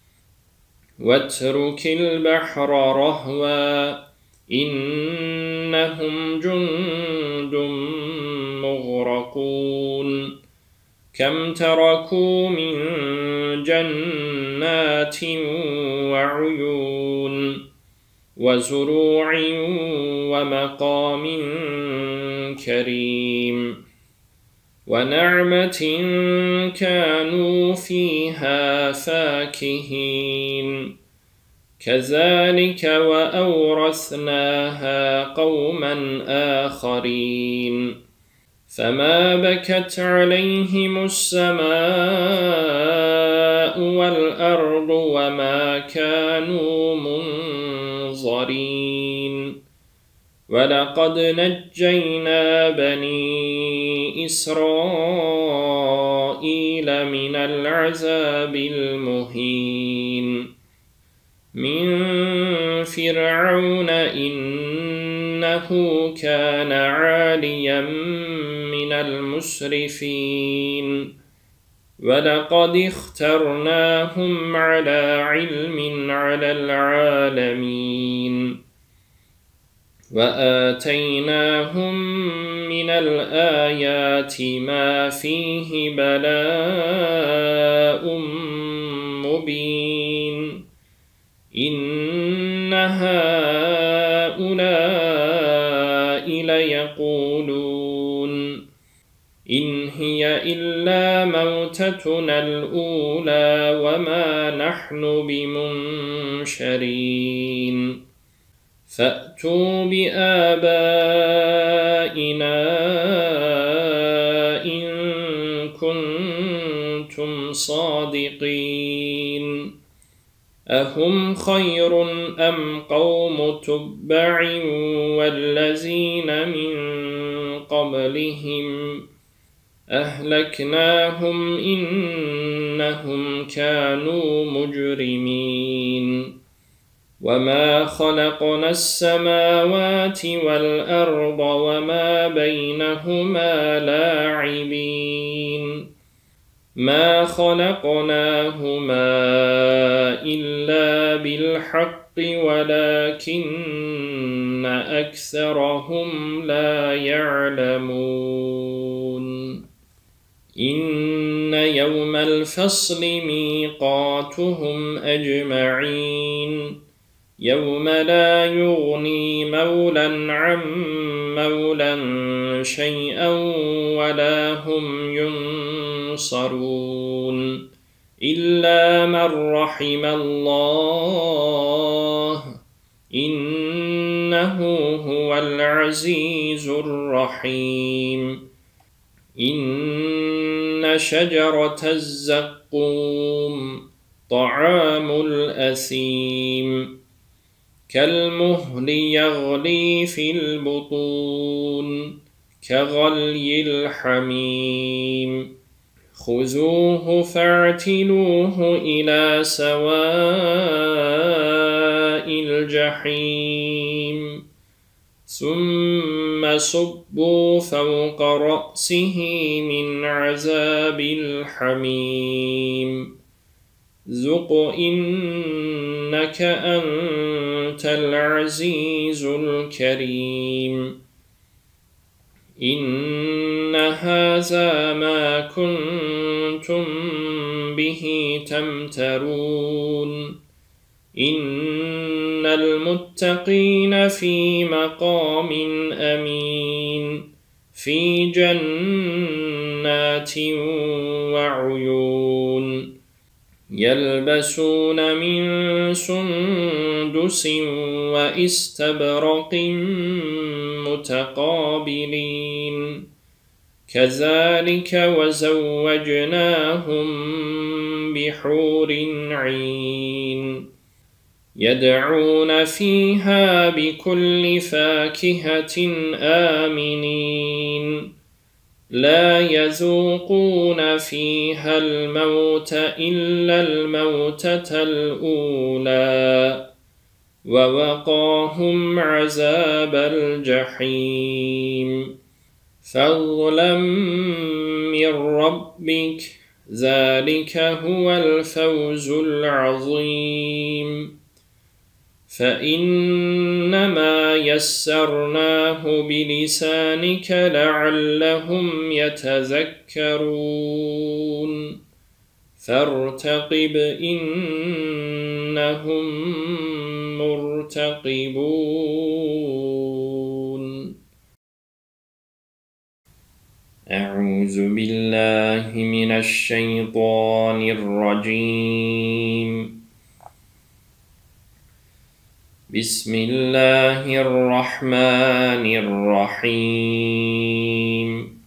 S1: واترك البحر رهوا إنهم جند مغرقون كم تركوا من جنات وعيون وزروع ومقام كريم ونعمة كانوا فيها فاكهين كذلك وأورثناها قوما آخرين فما بكت عليهم السماء والأرض وما كانوا منظرين ولقد نجينا بني إسرائيل من العذاب المهين من فرعون إنه كان عاليا من المسرفين ولقد اخترناهم على علم على العالمين وآتيناهم من الآيات ما فيه بلاء مبين إن هؤلاء ليقولون إن هي إلا موتتنا الأولى وما نحن بمنشرين فأتوا بآبائنا إن كنتم صادقين أهم خير أم قوم تبع والذين من قبلهم أهلكناهم إنهم كانوا مجرمين وما خلقنا السماوات والأرض وما بينهما لاعبين ما خلقناهما إلا بالحق ولكن أكثرهم لا يعلمون إن يوم الفصل ميقاتهم أجمعين يوم لا يغني مولى عن مولى شيئا ولا هم ينصرون إلا من رحم الله إنه هو العزيز الرحيم. إن شجرة الزقوم طعام الأثيم كالمهل يغلي في البطون كغلي الحميم خذوه فاعتلوه إلى سواء الجحيم ثم صبوا فوق رأسه من عذاب الحميم ذق إنك أنت العزيز الكريم. إن هذا ما كنتم به تمترون إن المتقين في مقام أمين في جنات وعيون يلبسون من سندس وإستبرق متقابلين كذلك وزوجناهم بحور عين يدعون فيها بكل فاكهة آمنين لا يذوقون فيها الموت إلا الموتة الأولى ووقاهم عذاب الجحيم فضلا من ربك ذلك هو الفوز العظيم. فإنما يسرناه بلسانك لعلهم يتذكرون فارتقب إنهم مرتقبون. أعوذ بالله من الشيطان الرجيم. بسم الله الرحمن الرحيم.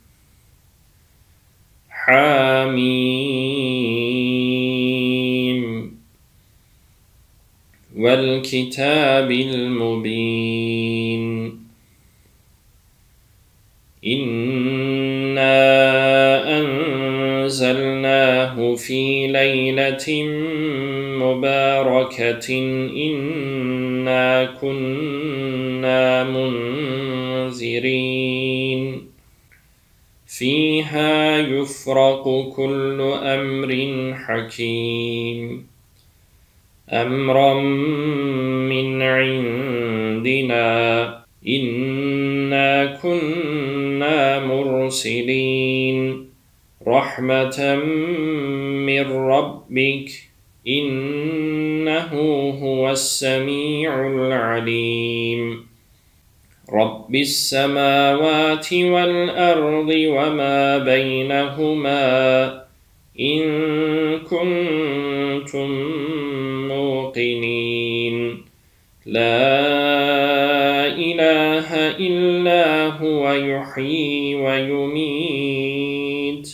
S1: حميم والكتاب المبين. إنا أنزلناه في ليلة مباركة إنا كنا منذرين فيها يفرق كل أمر حكيم أمرا من عندنا إنا كنا مرسلين رحمة من ربك إنه هو السميع العليم. رب السماوات والأرض وما بينهما إن كنتم موقنين لا إله إلا هو يحيي ويميت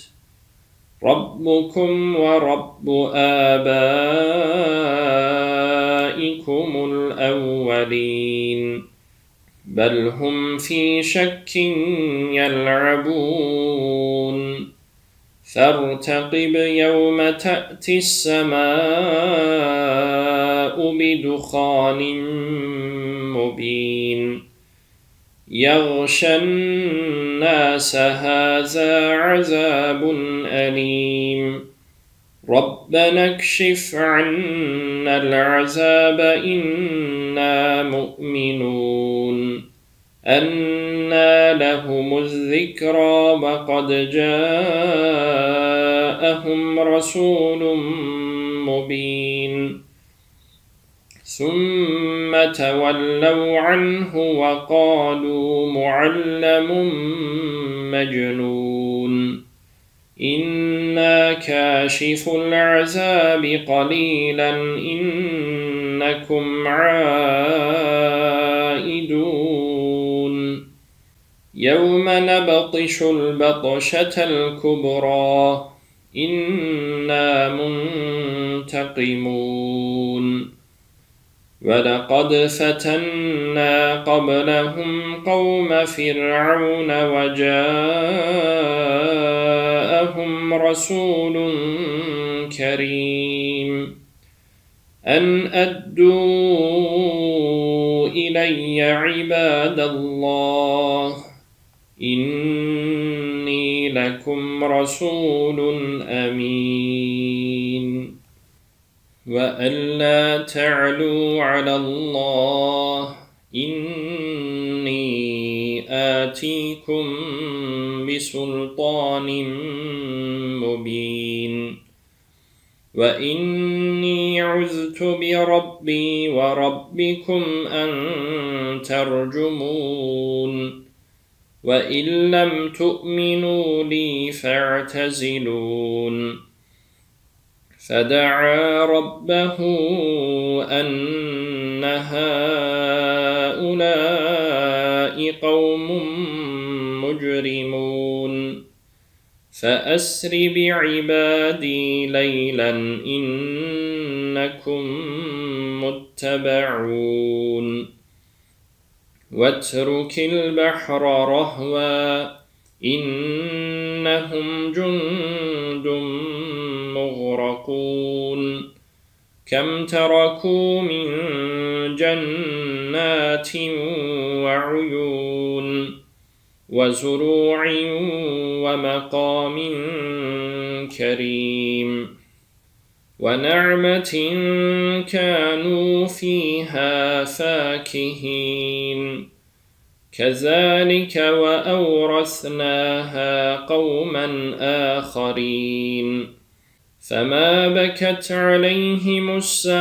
S1: ربكم ورب آبائكم الأولين بل هم في شك يلعبون فارتقب يوم تأتي السماء بدخان مبين يغشى الناس هذا عذاب أليم ربنا اكشف عنا العذاب إنا مؤمنون أنى لهم الذكرى وقد جاءهم رسول مبين ثم تولوا عنه وقالوا معلم مجنون إنا كاشف العذاب قليلا إنكم عائدون يوم نبطش البطشة الكبرى إنا منتقمون ولقد فتنا قبلهم قوم فرعون وجاءهم رسول كريم أن أدوا إلي عباد الله إني لكم رسول أمين وألا تعلوا على الله إني آتيكم بسلطان مبين وإني عذت بربي وربكم أن ترجمون وإن لم تؤمنوا لي فاعتزلون فدعا ربه أن هؤلاء قوم مجرمون فأسر بعبادي ليلا إنكم متبعون واترك البحر رهوا إنهم جند مغرقون كم تركوا من جنات وعيون وزروع ومقام كريم ونعمة كانوا فيها فاكهين كذلك وأورثناها قوما آخرين فما بكت عليهم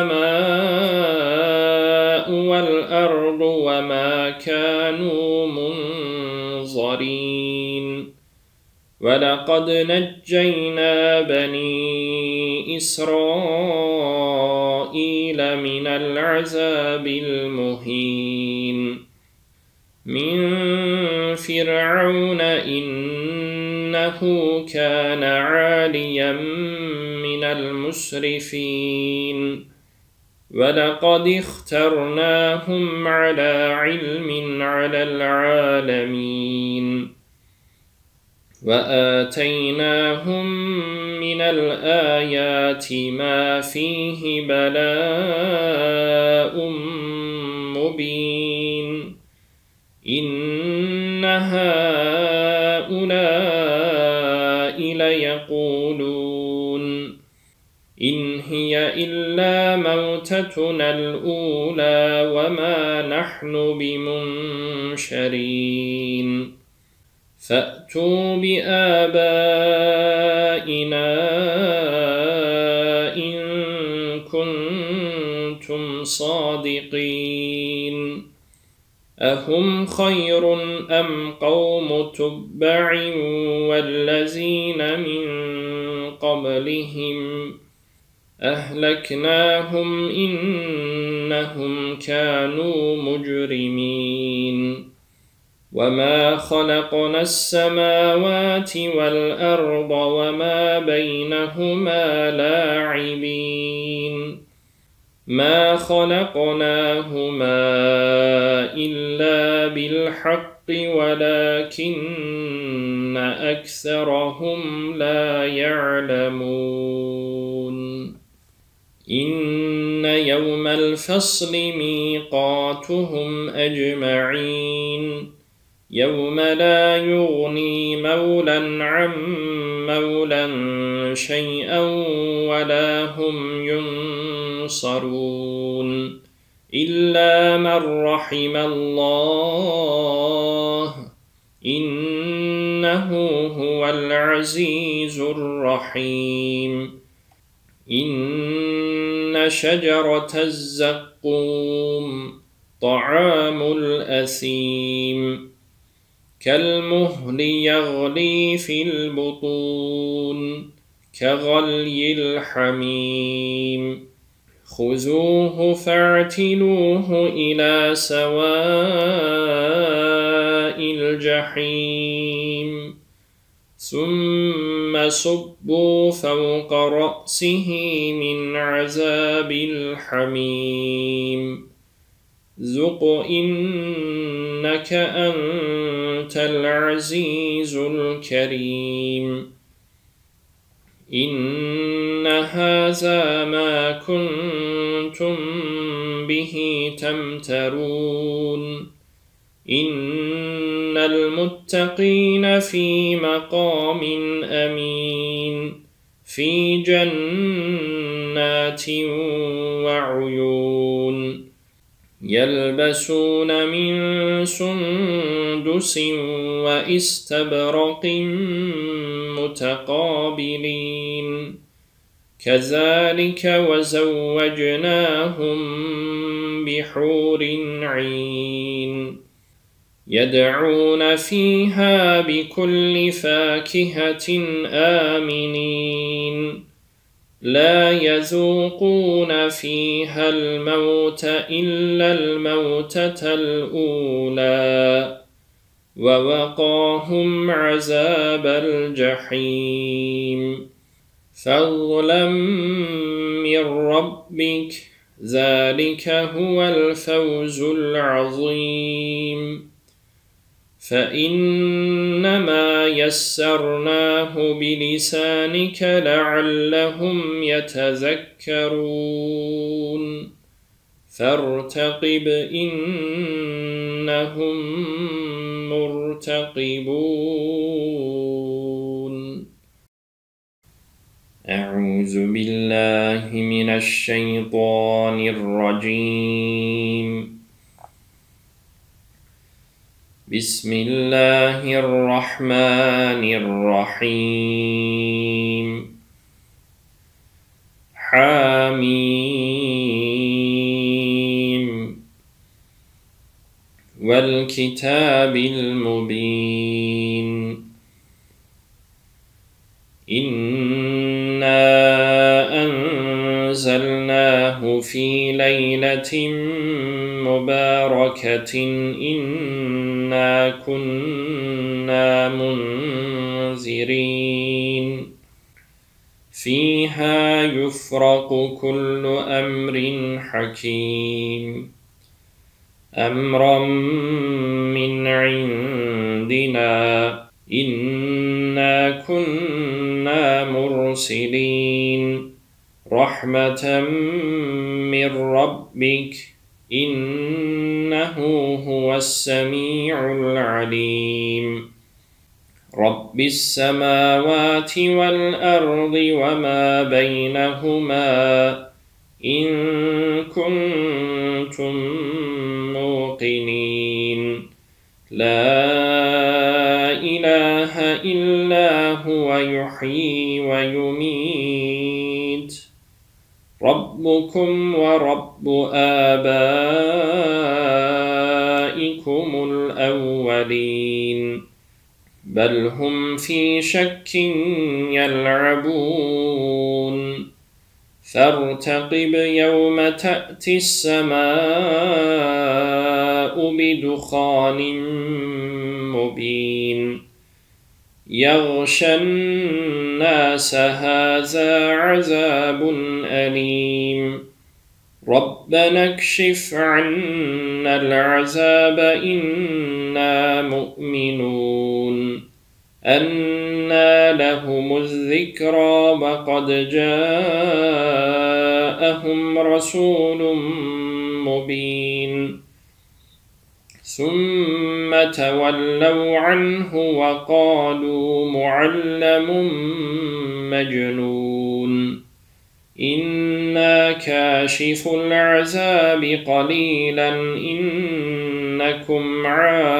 S1: السماء والأرض وما كانوا منظرين ولقد نجينا بني إسرائيل من العذاب المهين من فرعون إنه كان عاليا من المسرفين ولقد اخترناهم على علم على العالمين وآتيناهم من الآيات ما فيه بلاء مبين إن هؤلاء ليقولون إن هي إلا موتتنا الأولى وما نحن بمنشرين فأتوا بآبائنا إن كنتم صادقين أهم خير أم قوم تبع والذين من قبلهم أهلكناهم إنهم كانوا مجرمين وما خلقنا السماوات والأرض وما بينهما لاعبين ما خلقناهما إلا بالحق ولكن أكثرهم لا يعلمون إن يوم الفصل ميقاتهم أجمعين يوم لا يغني مولى عن مولى شيئا ولا هم ينصرون إلا من رحم الله إنه هو العزيز الرحيم إن شجرة الزقوم طعام الأثيم كالمهل يغلي في البطون كغلي الحميم خذوه فاعتلوه إلى سواء الجحيم ثم صبوا فوق رأسه من عذاب الحميم ذق إنك أنت العزيز الكريم إن هذا ما كنتم به تمترون إن المتقين في مقام أمين في جنات وعيون يلبسون من سندس وإستبرق متقابلين كذلك وزوجناهم بحور عين يدعون فيها بكل فاكهة آمنين لا يذوقون فيها الموت إلا الموتة الأولى ووقاهم عذاب الجحيم فضلا من ربك ذلك هو الفوز العظيم فإنما يسرناه بلسانك لعلهم يتذكرون فارتقب إنهم مرتقبون أعوذ بالله من الشيطان الرجيم بسم الله الرحمن الرحيم حميم والكتاب المبين إنا أنزلناه في ليلة مباركة إنا كنا منذرين فيها يفرق كل أمر حكيم أمرا من عندنا إنا كنا مرسلين رحمة من ربك إنه هو السميع العليم رب السماوات والأرض وما بينهما إن كنتم موقنين لا إله إلا هو يحيي ويميت ربكم ورب آبائكم الأولين بل هم في شك يلعبون فارتقب يوم تأتي السماء بدخان مبين يغشى الناس هذا عذاب أليم ربنا اكشف عنا العذاب إنا مؤمنون أنى لهم الذكرى وقد جاءهم رسول مبين ثم تولوا عنه وقالوا معلم مجنون إنا كاشف العذاب قليلا إنكم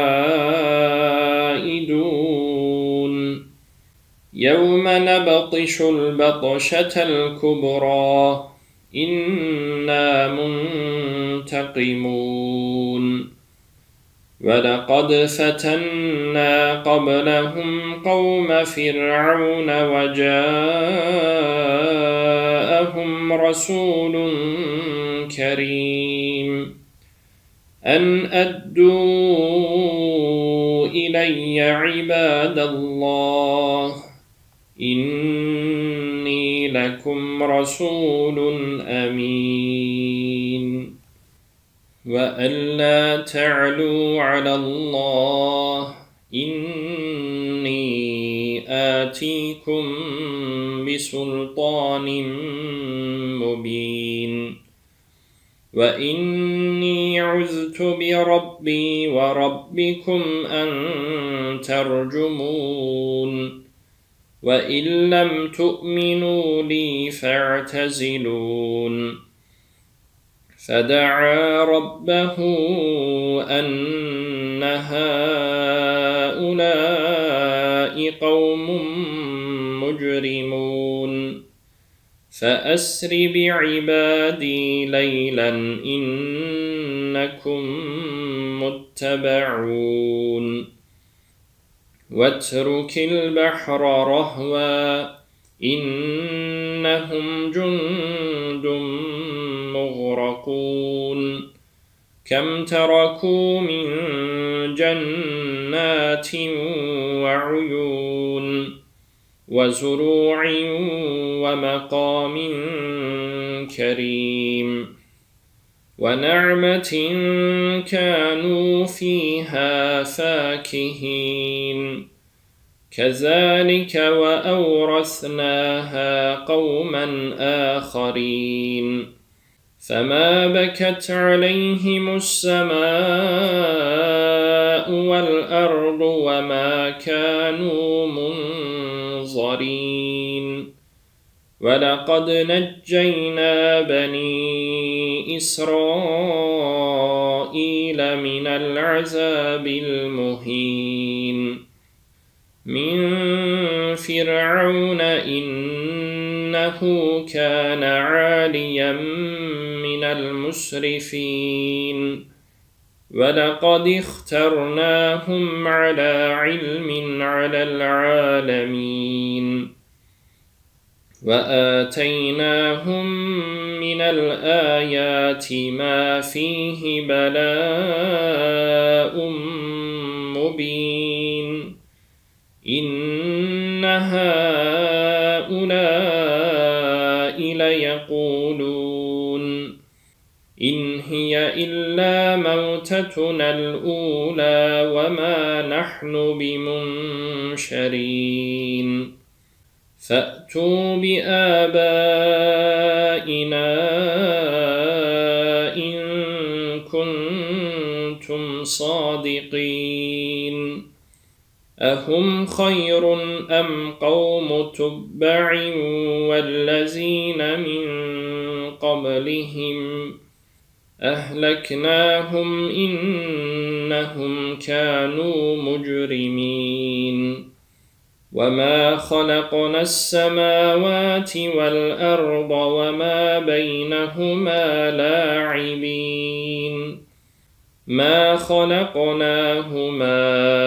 S1: عائدون يوم نبطش البطشة الكبرى إنا منتقمون ولقد فتنا قبلهم قوم فرعون وجاءهم رسول كريم أن أدوا إلي عباد الله إني لكم رسول أمين وألا تعلوا على الله إني آتيكم بسلطان مبين وإني عذت بربي وربكم أن ترجمون وإن لم تؤمنوا لي فاعتزلون فدعا ربه أن هؤلاء قوم مجرمون فأسر بعبادي ليلا إنكم متبعون واترك البحر رهوا إنهم جند مغرقون كم تركوا من جنات وعيون وزروع ومقام كريم ونعمة كانوا فيها فاكهين كذلك وأورثناها قوما آخرين فما بكت عليهم السماء والأرض وما كانوا منظرين ولقد نجينا بني إسرائيل من العذاب المهين من فرعون إنه كان عاليا من المسرفين ولقد اخترناهم على علم على العالمين وآتيناهم من الآيات ما فيه بلاء مبين إن هؤلاء ليقولون إن هي إلا موتتنا الأولى وما نحن بمنشرين فأتوا بآبائنا إن كنتم صادقين أهم خير أم قوم تبع والذين من قبلهم أهلكناهم إنهم كانوا مجرمين وما خلقنا السماوات والأرض وما بينهما لاعبين ما خلقناهما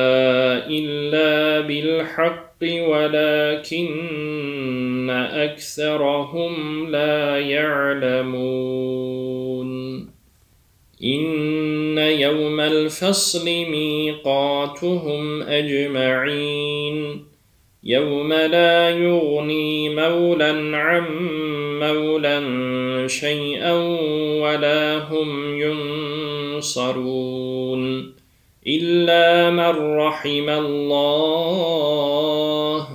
S1: إلا بالحق ولكن أكثرهم لا يعلمون إن يوم الفصل ميقاتهم أجمعين يوم لا يغني مولى عن مولى شيئا ولا هم ينصرون إلا من رحم الله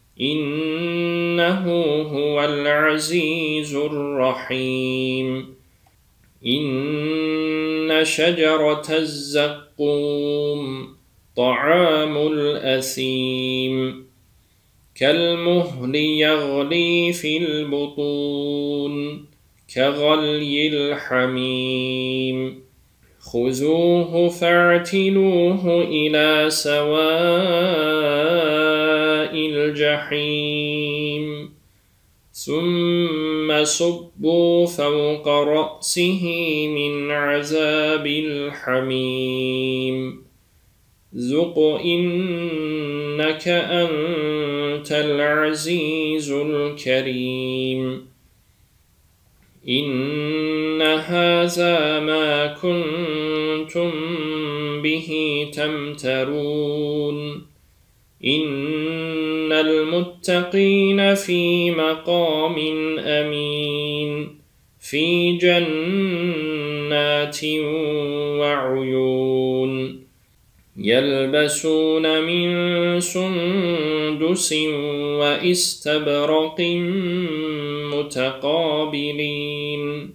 S1: إنه هو العزيز الرحيم إن شجرة الزقوم طعام الأثيم كالمهل يغلي في البطون كغلي الحميم خذوه فاعتلوه إلى سواء الجحيم ثم صبوا فوق رأسه من عذاب الحميم ذق إنك أنت العزيز الكريم إن هذا ما كنتم به تمترون إن المتقين في مقام أمين في جنات وعيون يلبسون من سندس وإستبرق متقابلين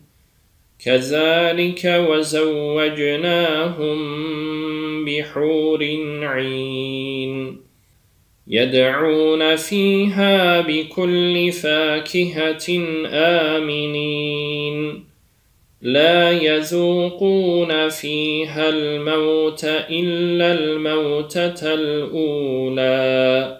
S1: كذلك وزوجناهم بحور عين يدعون فيها بكل فاكهة آمنين لا يذوقون فيها الموت إلا الموتة الأولى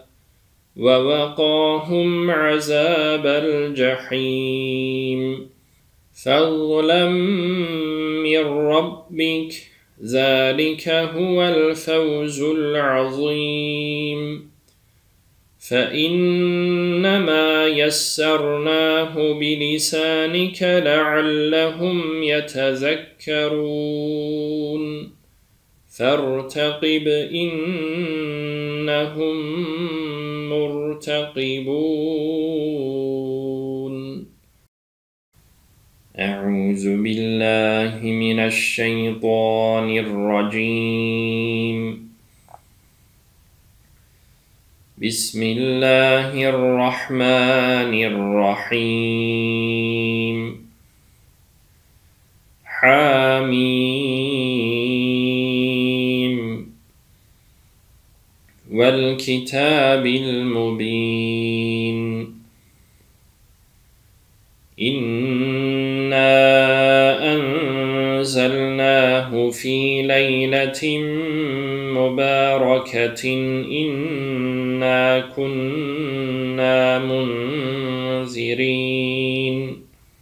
S1: ووقاهم عذاب الجحيم فضلا من ربك ذلك هو الفوز العظيم فإنما يسرناه بلسانك لعلهم يتذكرون فارتقب إنهم مرتقبون أعوذ بالله من الشيطان الرجيم بسم الله الرحمن الرحيم حميم والكتاب المبين إنا أنزلناه في ليلة مباركة إنا كنا منذرين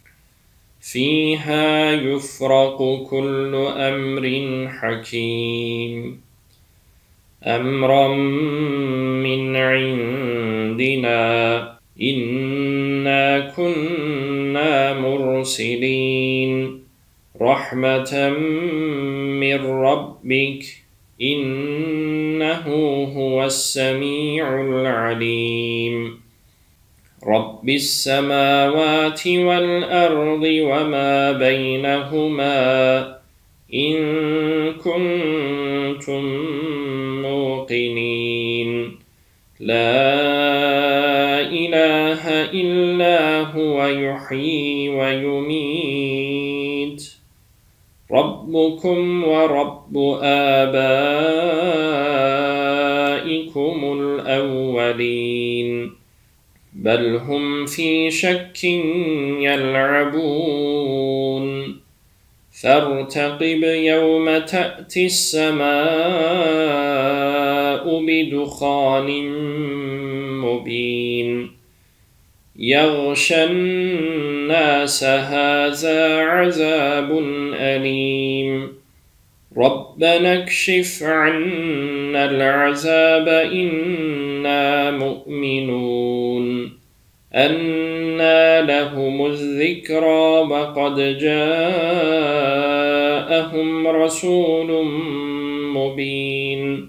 S1: فيها يفرق كل أمر حكيم أمرا من عندنا إنا كنا مرسلين رحمة من ربك إنه هو السميع العليم رب السماوات والأرض وما بينهما إن كنتم موقنين لا إله إلا هو يحيي ويميت ربكم ورب آبائكم الأولين بل هم في شك يلعبون فارتقب يوم تأتي السماء بدخان مبين يغشى الناس هذا عذاب أليم ربنا اكشف عنا العذاب إنا مؤمنون أنى لهم الذكرى وقد جاءهم رسول مبين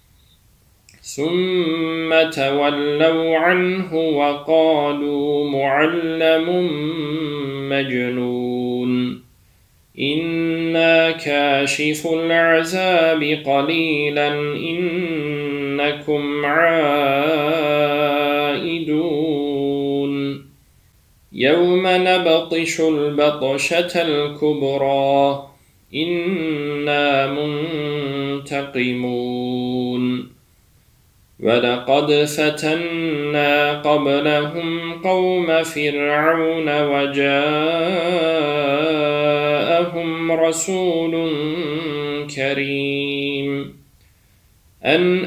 S1: ثم تولوا عنه وقالوا معلم مجنون إنا كاشف العذاب قليلا إنكم عائدون يوم نبطش البطشة الكبرى إنا منتقمون ولقد فتنا قبلهم قوم فرعون وجاءهم رسول كريم أن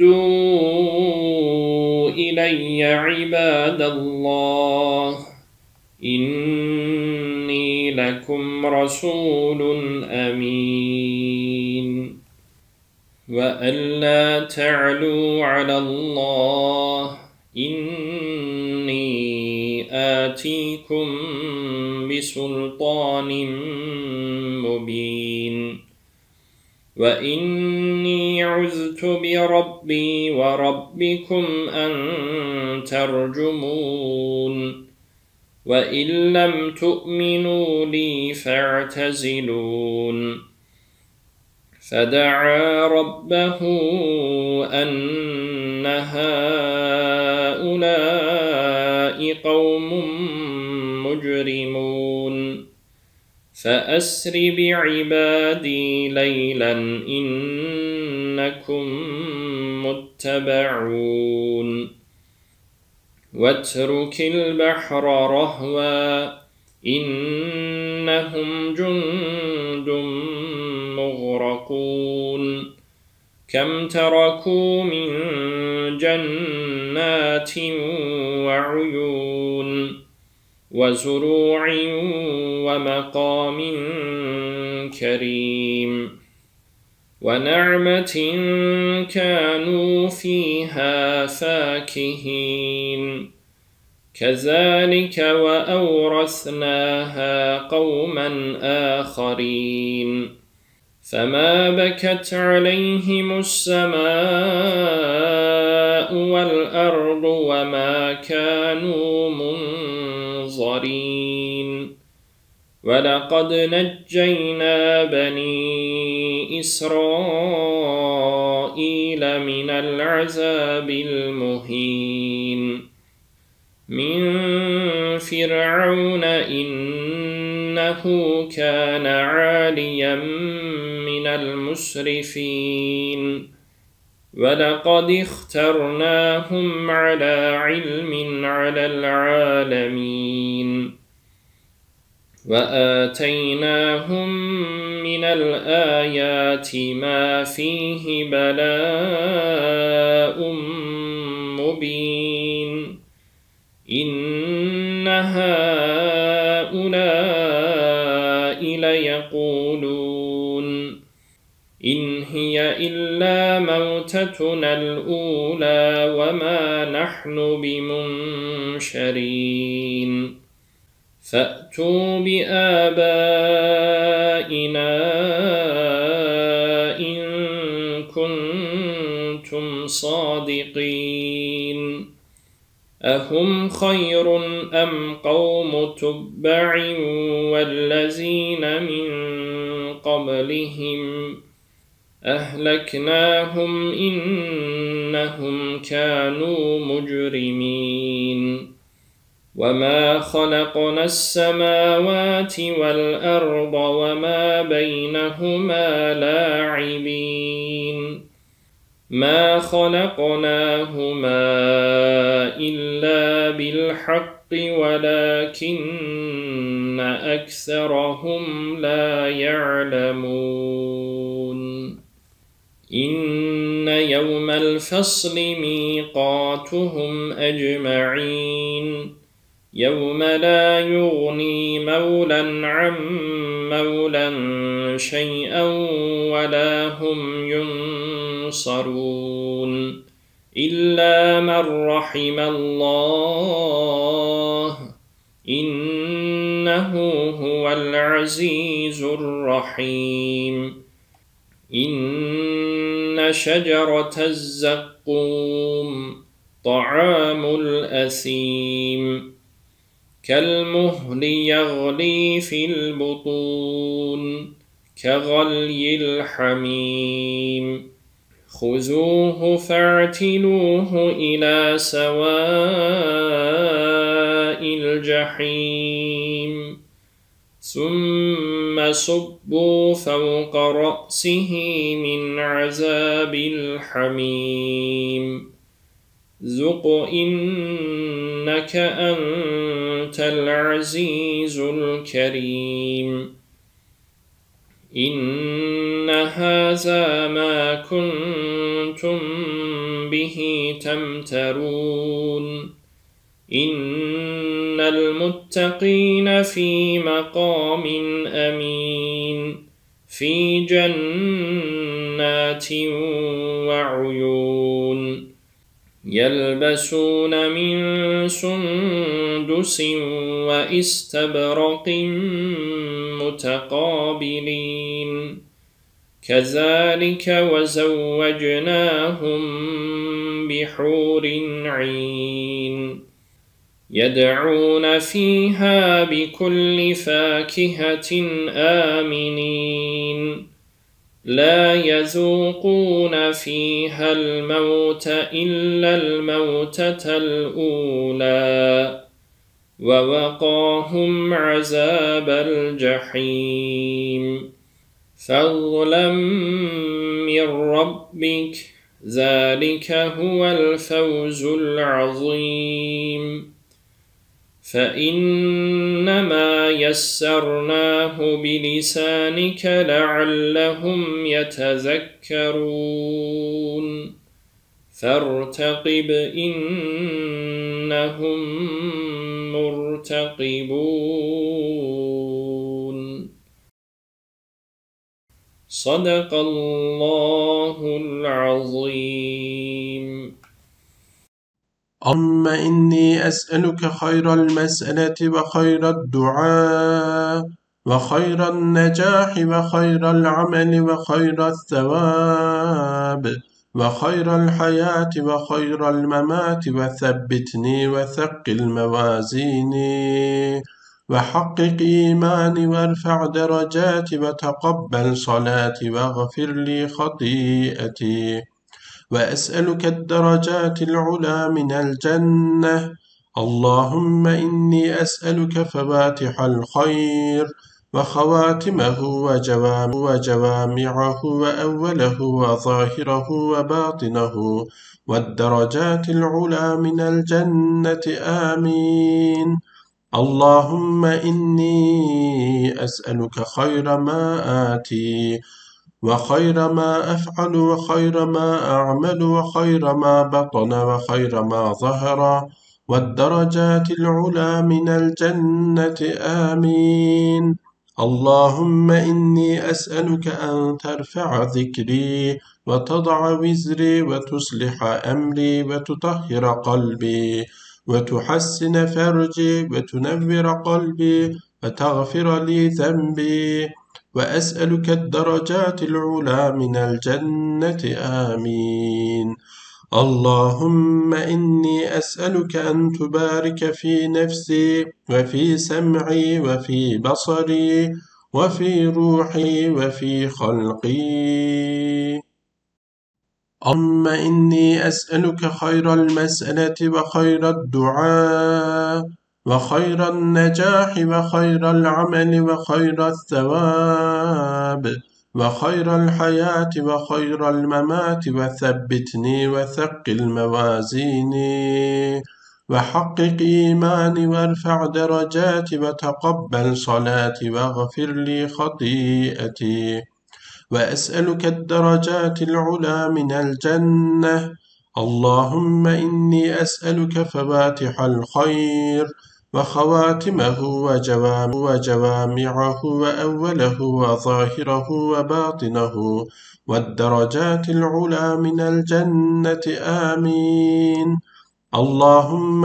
S1: أدوا إلي عباد الله إني لكم رسول أمين وألا تعلوا على الله إني آتيكم بسلطان مبين وإني عذت بربي وربكم أن ترجمون وإن لم تؤمنوا لي فاعتزلون فدعا ربه أن هؤلاء قوم مجرمون فأسر بعبادي ليلا إنكم متبعون واترك البحر رهوا إنهم جند مغرقون كم تركوا من جنات وعيون وزروع ومقام كريم ونعمة كانوا فيها فاكهين كذلك وأورثناها قوما آخرين فما بكت عليهم السماء والأرض وما كانوا منظرين ولقد نجينا بني إسرائيل من العذاب المهين من فرعون إنه كان عاليا من المسرفين ولقد اخترناهم على علم على العالمين وآتيناهم من الآيات ما فيه بلاء مبين إن هؤلاء ليقولون إن هي إلا موتتنا الأولى وما نحن بمنشرين فأتوا بآبائنا إن كنتم صادقين أهم خير أم قوم تبع والذين من قبلهم أهلكناهم إنهم كانوا مجرمين وما خلقنا السماوات والأرض وما بينهما لاعبين ما خلقناهما إلا بالحق ولكن أكثرهم لا يعلمون إن يوم الفصل ميقاتهم أجمعين يوم لا يغني مولى عن مولى شيئا ولا هم ينصرون إلا من رحم الله إنه هو العزيز الرحيم إن شجرة الزقوم طعام الأثيم كالمهل يغلي في البطون كغلي الحميم خذوه فاعتلوه إلى سواء الجحيم ثم صبوا فوق رأسه من عذاب الحميم ذق إنك أنت العزيز الكريم إن هذا ما كنتم به تمترون إن المتقين في مقام أمين في جنات وعيون يلبسون من سندس وإستبرق متقابلين كذلك وزوجناهم بحور عين يدعون فيها بكل فاكهة آمنين لا يذوقون فيها الموت إلا الموتة الأولى ووقاهم عذاب الجحيم فضلا من ربك ذلك هو الفوز العظيم فإنما يسرناه بلسانك لعلهم يتذكرون فارتقب إنهم مرتقبون صدق الله العظيم.
S2: اللهم إني أسألك خير المسألة وخير الدعاء وخير النجاح وخير العمل وخير الثواب وخير الحياة وخير الممات وثبتني وثقل موازيني وحقق إيماني وارفع درجاتي وتقبل صلاتي واغفر لي خطيئتي وأسألك الدرجات العلى من الجنة. اللهم إني أسألك فواتح الخير وخواتمه وجوامعه وأوله وظاهره وباطنه والدرجات العلى من الجنة آمين. اللهم إني أسألك خير ما آتي وخير ما أفعل وخير ما أعمل وخير ما بطن وخير ما ظهر والدرجات العلى من الجنة آمين. اللهم إني أسألك أن ترفع ذكري وتضع وزري وتصلح أمري وتطهر قلبي وتحسن فرجي وتنور قلبي وتغفر لي ذنبي وأسألك الدرجات العلى من الجنة آمين. اللهم إني أسألك أن تبارك في نفسي وفي سمعي وفي بصري وفي روحي وفي خلقي. اللهم إني أسألك خير المسألة وخير الدعاء وخير النجاح وخير العمل وخير الثواب وخير الحياة وخير الممات وثبتني وثقل موازيني وحقق إيماني وارفع درجاتي وتقبل صلاتي واغفر لي خطيئتي وأسألك الدرجات العلى من الجنة. اللهم إني أسألك فواتح الخير وخواتمه وجوامعه وأوله وظاهره وباطنه والدرجات العلى من الجنة آمين. اللهم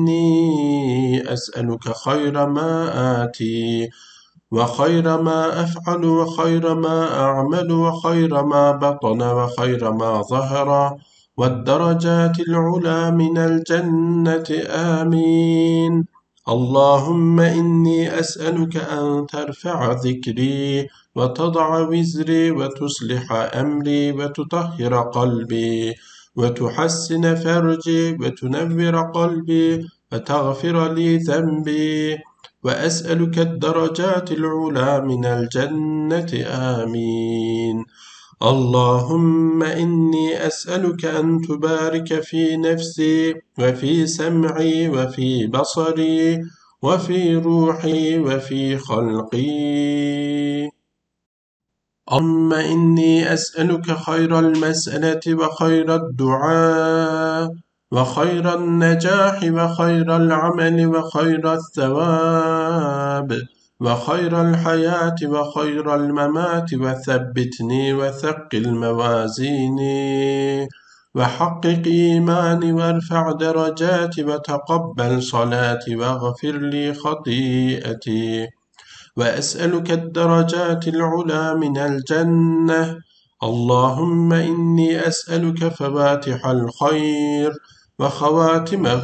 S2: إني أسألك خير ما آتي وخير ما أفعل وخير ما أعمل وخير ما بطن وخير ما ظهر والدرجات العلى من الجنة آمين. اللهم إني أسألك أن ترفع ذكري وتضع وزري وتصلح أمري وتطهر قلبي وتحسن فرجي وتنور قلبي وتغفر لي ذنبي وأسألك الدرجات العلى من الجنة آمين. اللهم إني أسألك أن تبارك في نفسي وفي سمعي وفي بصري وفي روحي وفي خلقي. اللهم إني أسألك خير المسألة وخير الدعاء وخير النجاح وخير العمل وخير الثواب وخير الحياة وخير الممات وثبتني وثقل موازيني وحقق إيماني وارفع درجاتي وتقبل صلاتي واغفر لي خطيئتي وأسألك الدرجات العلى من الجنة. اللهم إني أسألك فواتح الخير وخواتمه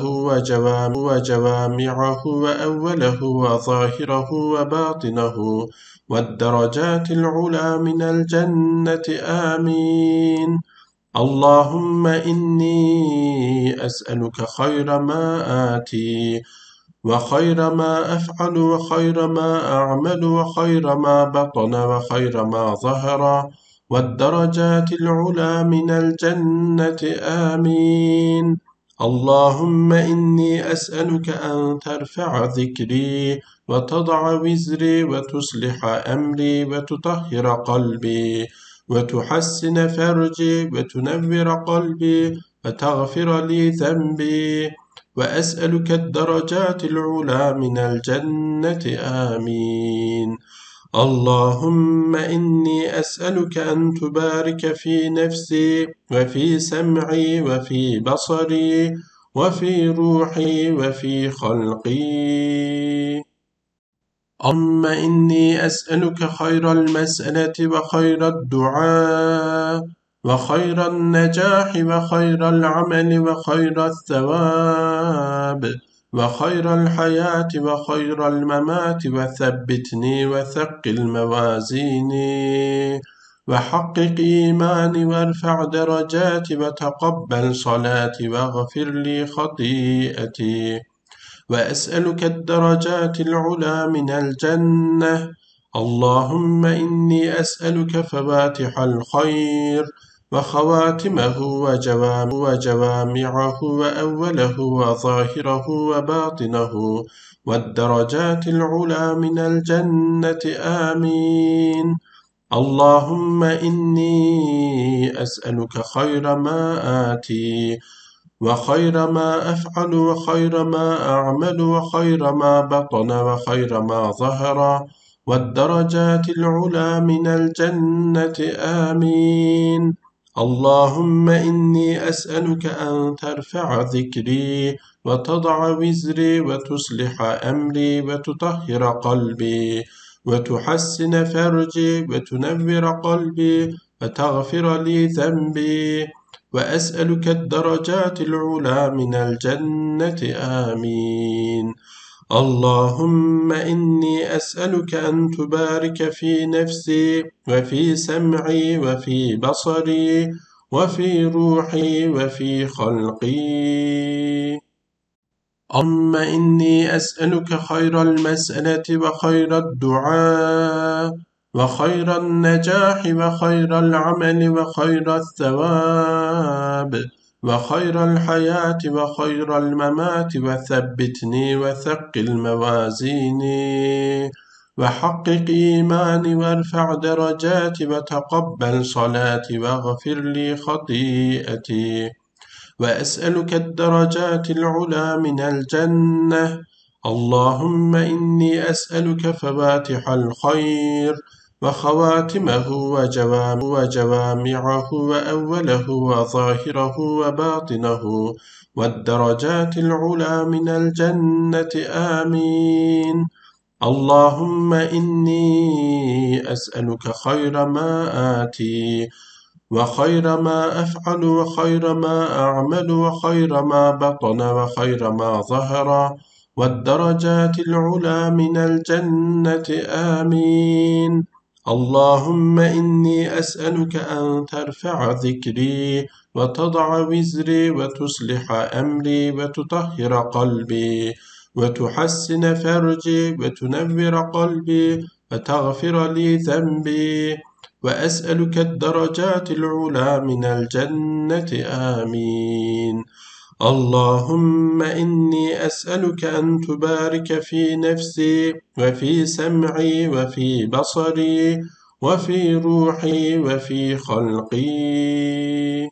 S2: وجوامعه وأوله وظاهره وباطنه والدرجات العلى من الجنة آمين. اللهم إني أسألك خير ما آتي وخير ما أفعل وخير ما أعمل وخير ما بطن وخير ما ظهر والدرجات العلى من الجنة آمين. اللهم إني أسألك أن ترفع ذكري وتضع وزري وتصلح أمري وتطهر قلبي وتحسن فرجي وتنور قلبي وتغفر لي ذنبي وأسألك الدرجات العلى من الجنة آمين. اللهم إني أسألك أن تبارك في نفسي وفي سمعي وفي بصري وفي روحي وفي خلقي. اللهم إني أسألك خير المسألة وخير الدعاء وخير النجاح وخير العمل وخير الثواب وخير الحياة وخير الممات وثبتني وثقل موازيني وحقق إيماني وارفع درجاتي وتقبل صلاتي واغفر لي خطيئتي وأسألك الدرجات العلى من الجنة. اللهم إني أسألك فواتح الخير وخواتمه وجوامعه وأوله وظاهره وباطنه والدرجات العلى من الجنة آمين. اللهم إني أسألك خير ما آتي وخير ما أفعل وخير ما أعمل وخير ما بطن وخير ما ظهر والدرجات العلى من الجنة آمين. اللهم إني أسألك أن ترفع ذكري وتضع وزري وتصلح أمري وتطهر قلبي وتحسن فرجي وتنور قلبي وتغفر لي ذنبي وأسألك الدرجات العلى من الجنة آمين. اللهم إني أسألك أن تبارك في نفسي وفي سمعي وفي بصري وفي روحي وفي خلقي. اللهم إني أسألك خير المسألة وخير الدعاء وخير النجاح وخير العمل وخير الثواب وخير الحياة وخير الممات وثبتني وثقل موازيني وحقق إيماني وارفع درجاتي وتقبل صلاتي واغفر لي خطيئتي وأسألك الدرجات العلى من الجنة. اللهم إني أسألك فواتح الخير وخواتمه وجوامعه وأوله وظاهره وباطنه والدرجات العلى من الجنة آمين. اللهم إني أسألك خير ما آتي وخير ما أفعل وخير ما أعمل وخير ما بطن وخير ما ظهر والدرجات العلى من الجنة آمين. اللهم إني أسألك أن ترفع ذكري وتضع وزري وتصلح أمري وتطهر قلبي وتحسن فرجي وتنور قلبي وتغفر لي ذنبي وأسألك الدرجات العلى من الجنة آمين. اللهم إني أسألك أن تبارك في نفسي وفي سمعي وفي بصري وفي روحي وفي خلقي.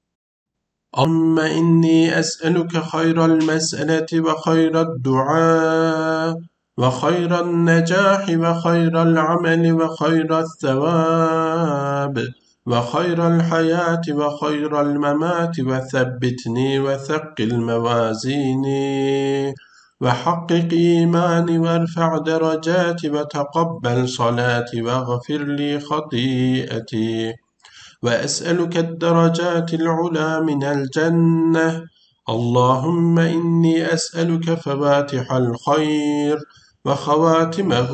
S2: اللهم إني أسألك خير المسألة وخير الدعاء وخير النجاح وخير العمل وخير الثواب وخير الحياة وخير الممات وثبتني وثقل موازيني وحقق إيماني وارفع درجاتي وتقبل صلاتي واغفر لي خطيئتي وأسألك الدرجات العلى من الجنة. اللهم إني أسألك فواتح الخير وخواتمه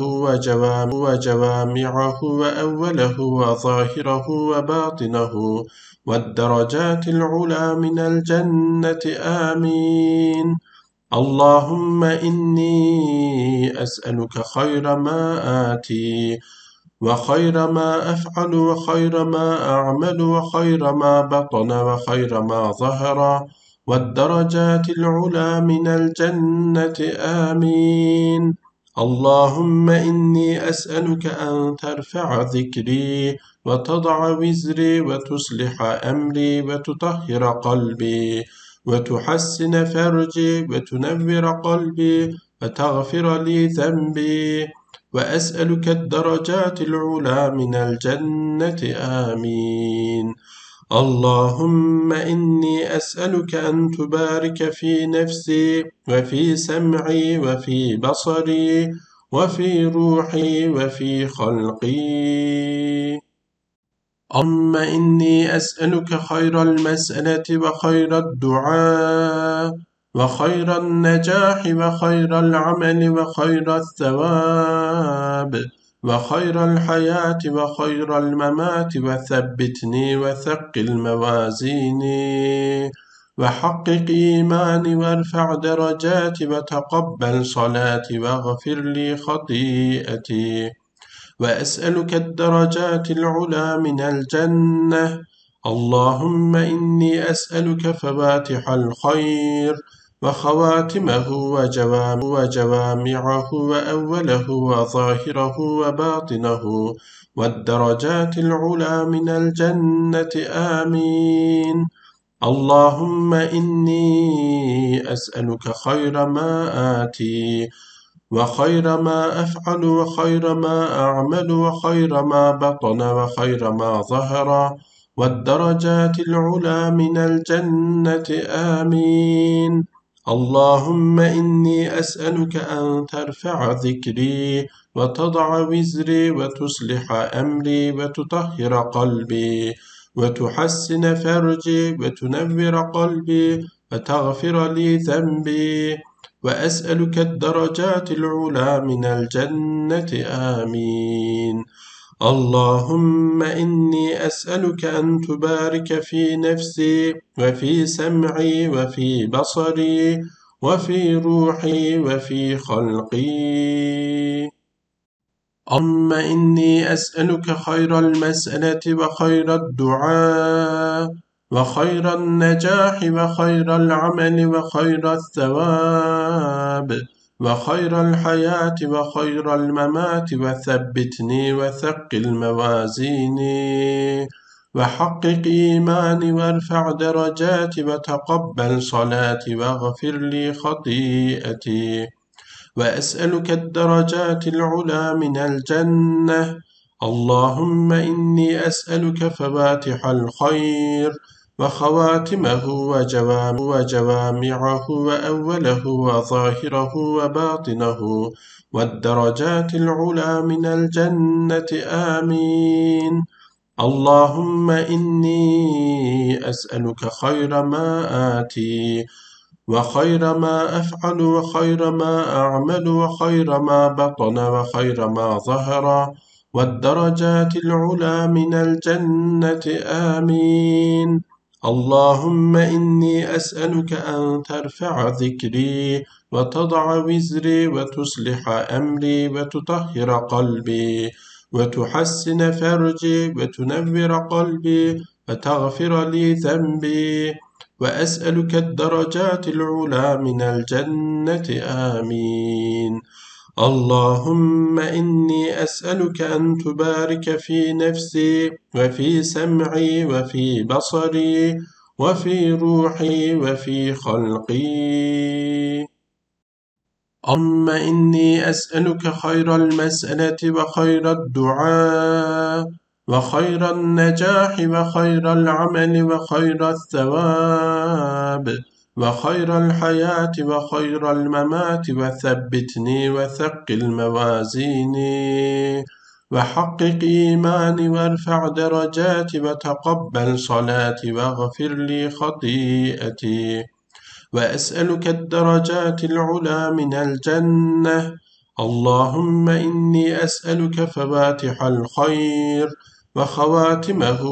S2: وجوامعه وأوله وظاهره وباطنه والدرجات العلى من الجنة آمين. اللهم إني أسألك خير ما آتي وخير ما أفعل وخير ما أعمل وخير ما بطن وخير ما ظهر والدرجات العلى من الجنة آمين. اللهم إني أسألك أن ترفع ذكري وتضع وزري وتصلح أمري وتطهر قلبي وتحسن فرجي وتنور قلبي وتغفر لي ذنبي وأسألك الدرجات العلى من الجنة آمين. اللهم إني أسألك أن تبارك في نفسي وفي سمعي وفي بصري وفي روحي وفي خلقي. اللهم إني أسألك خير المسألة وخير الدعاء وخير النجاح وخير العمل وخير الثواب وخير الحياة وخير الممات وثبتني وثقل موازيني وحقق إيماني وارفع درجاتي وتقبل صلاتي واغفر لي خطيئتي وأسألك الدرجات العلى من الجنة. اللهم إني أسألك فواتح الخير وخواتمه وجوامعه وأوله وظاهره وباطنه والدرجات العلى من الجنة آمين. اللهم إني أسألك خير ما آتي وخير ما أفعل وخير ما أعمل وخير ما بطن وخير ما ظهر والدرجات العلى من الجنة آمين. اللهم إني أسألك أن ترفع ذكري وتضع وزري وتصلح أمري وتطهر قلبي وتحسن فرجي وتنور قلبي وتغفر لي ذنبي وأسألك الدرجات العلى من الجنة آمين. اللهم إني أسألك أن تبارك في نفسي وفي سمعي وفي بصري وفي روحي وفي خلقي. اللهم إني أسألك خير المسألة وخير الدعاء وخير النجاح وخير العمل وخير الثواب وخير الحياة وخير الممات وثبتني وثقل موازيني وحقق إيماني وارفع درجاتي وتقبل صلاتي واغفر لي خطيئتي وأسألك الدرجات العلى من الجنة. اللهم إني أسألك فواتح الخير وخواتمه وجوامعه وأوله وظاهره وباطنه والدرجات العلى من الجنة آمين. اللهم إني أسألك خير ما آتي وخير ما أفعل وخير ما أعمل وخير ما بطن وخير ما ظهر والدرجات العلى من الجنة آمين. اللهم إني أسألك أن ترفع ذكري وتضع وزري وتصلح أمري وتطهر قلبي وتحسن فرجي وتنور قلبي وتغفر لي ذنبي وأسألك الدرجات العلى من الجنة آمين. اللهم إني أسألك أن تبارك في نفسي وفي سمعي وفي بصري وفي روحي وفي خلقي. اللهم إني أسألك خير المسألة وخير الدعاء وخير النجاح وخير العمل وخير الثواب وخير الحياة وخير الممات وثبتني وثقل موازيني وحقق إيماني وارفع درجاتي وتقبل صلاتي واغفر لي خطيئتي وأسألك الدرجات العلى من الجنة. اللهم إني أسألك فواتح الخير وخواتمه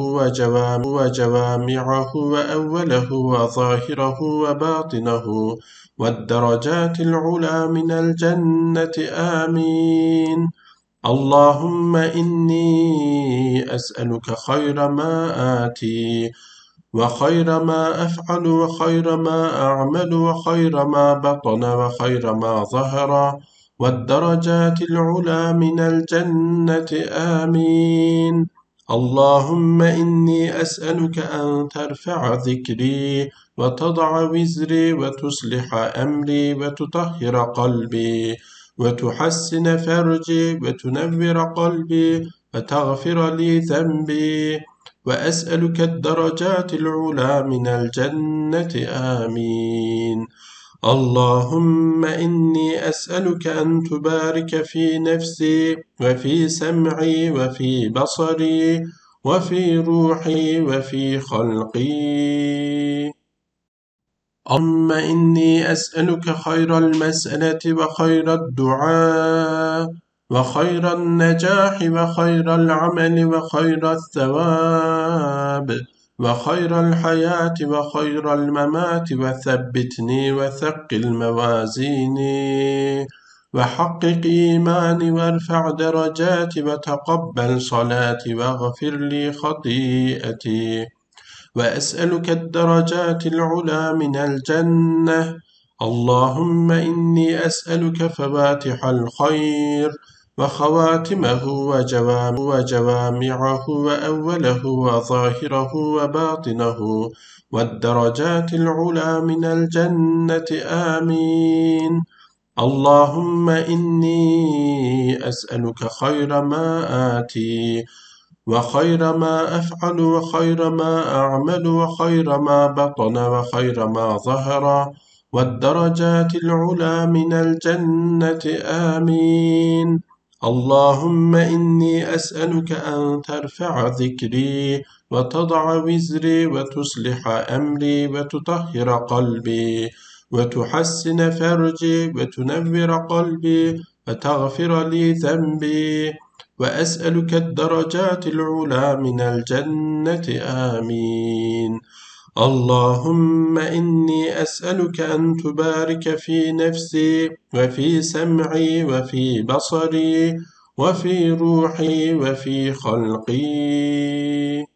S2: وجوامعه وأوله وظاهره وباطنه والدرجات العلى من الجنة آمين. اللهم إني أسألك خير ما آتي وخير ما أفعل وخير ما أعمل وخير ما بطن وخير ما ظهر والدرجات العلى من الجنة آمين. اللهم إني أسألك أن ترفع ذكري وتضع وزري وتصلح أمري وتطهر قلبي وتحسن فرجي وتنور قلبي وتغفر لي ذنبي وأسألك الدرجات العلى من الجنة آمين. اللهم إني أسألك أن تبارك في نفسي وفي سمعي وفي بصري وفي روحي وفي خلقي. اللهم إني أسألك خير المسألة وخير الدعاء وخير النجاح وخير العمل وخير الثواب وخير الحياة وخير الممات وثبتني وثقل موازيني وحقق إيماني وارفع درجاتي وتقبل صلاتي واغفر لي خطيئتي وأسألك الدرجات العلى من الجنة. اللهم إني أسألك فواتح الخير وخواتمه وجوامعه وأوله وظاهره وباطنه والدرجات العلى من الجنة آمين. اللهم إني أسألك خير ما آتي وخير ما أفعل وخير ما أعمل وخير ما بطن وخير ما ظهر والدرجات العلى من الجنة آمين. اللهم إني أسألك أن ترفع ذكري وتضع وزري وتصلح أمري وتطهر قلبي وتحسن فرجي وتنور قلبي وتغفر لي ذنبي وأسألك الدرجات العلى من الجنة آمين. اللهم إني أسألك أن تبارك في نفسي وفي سمعي وفي بصري وفي روحي وفي خلقي.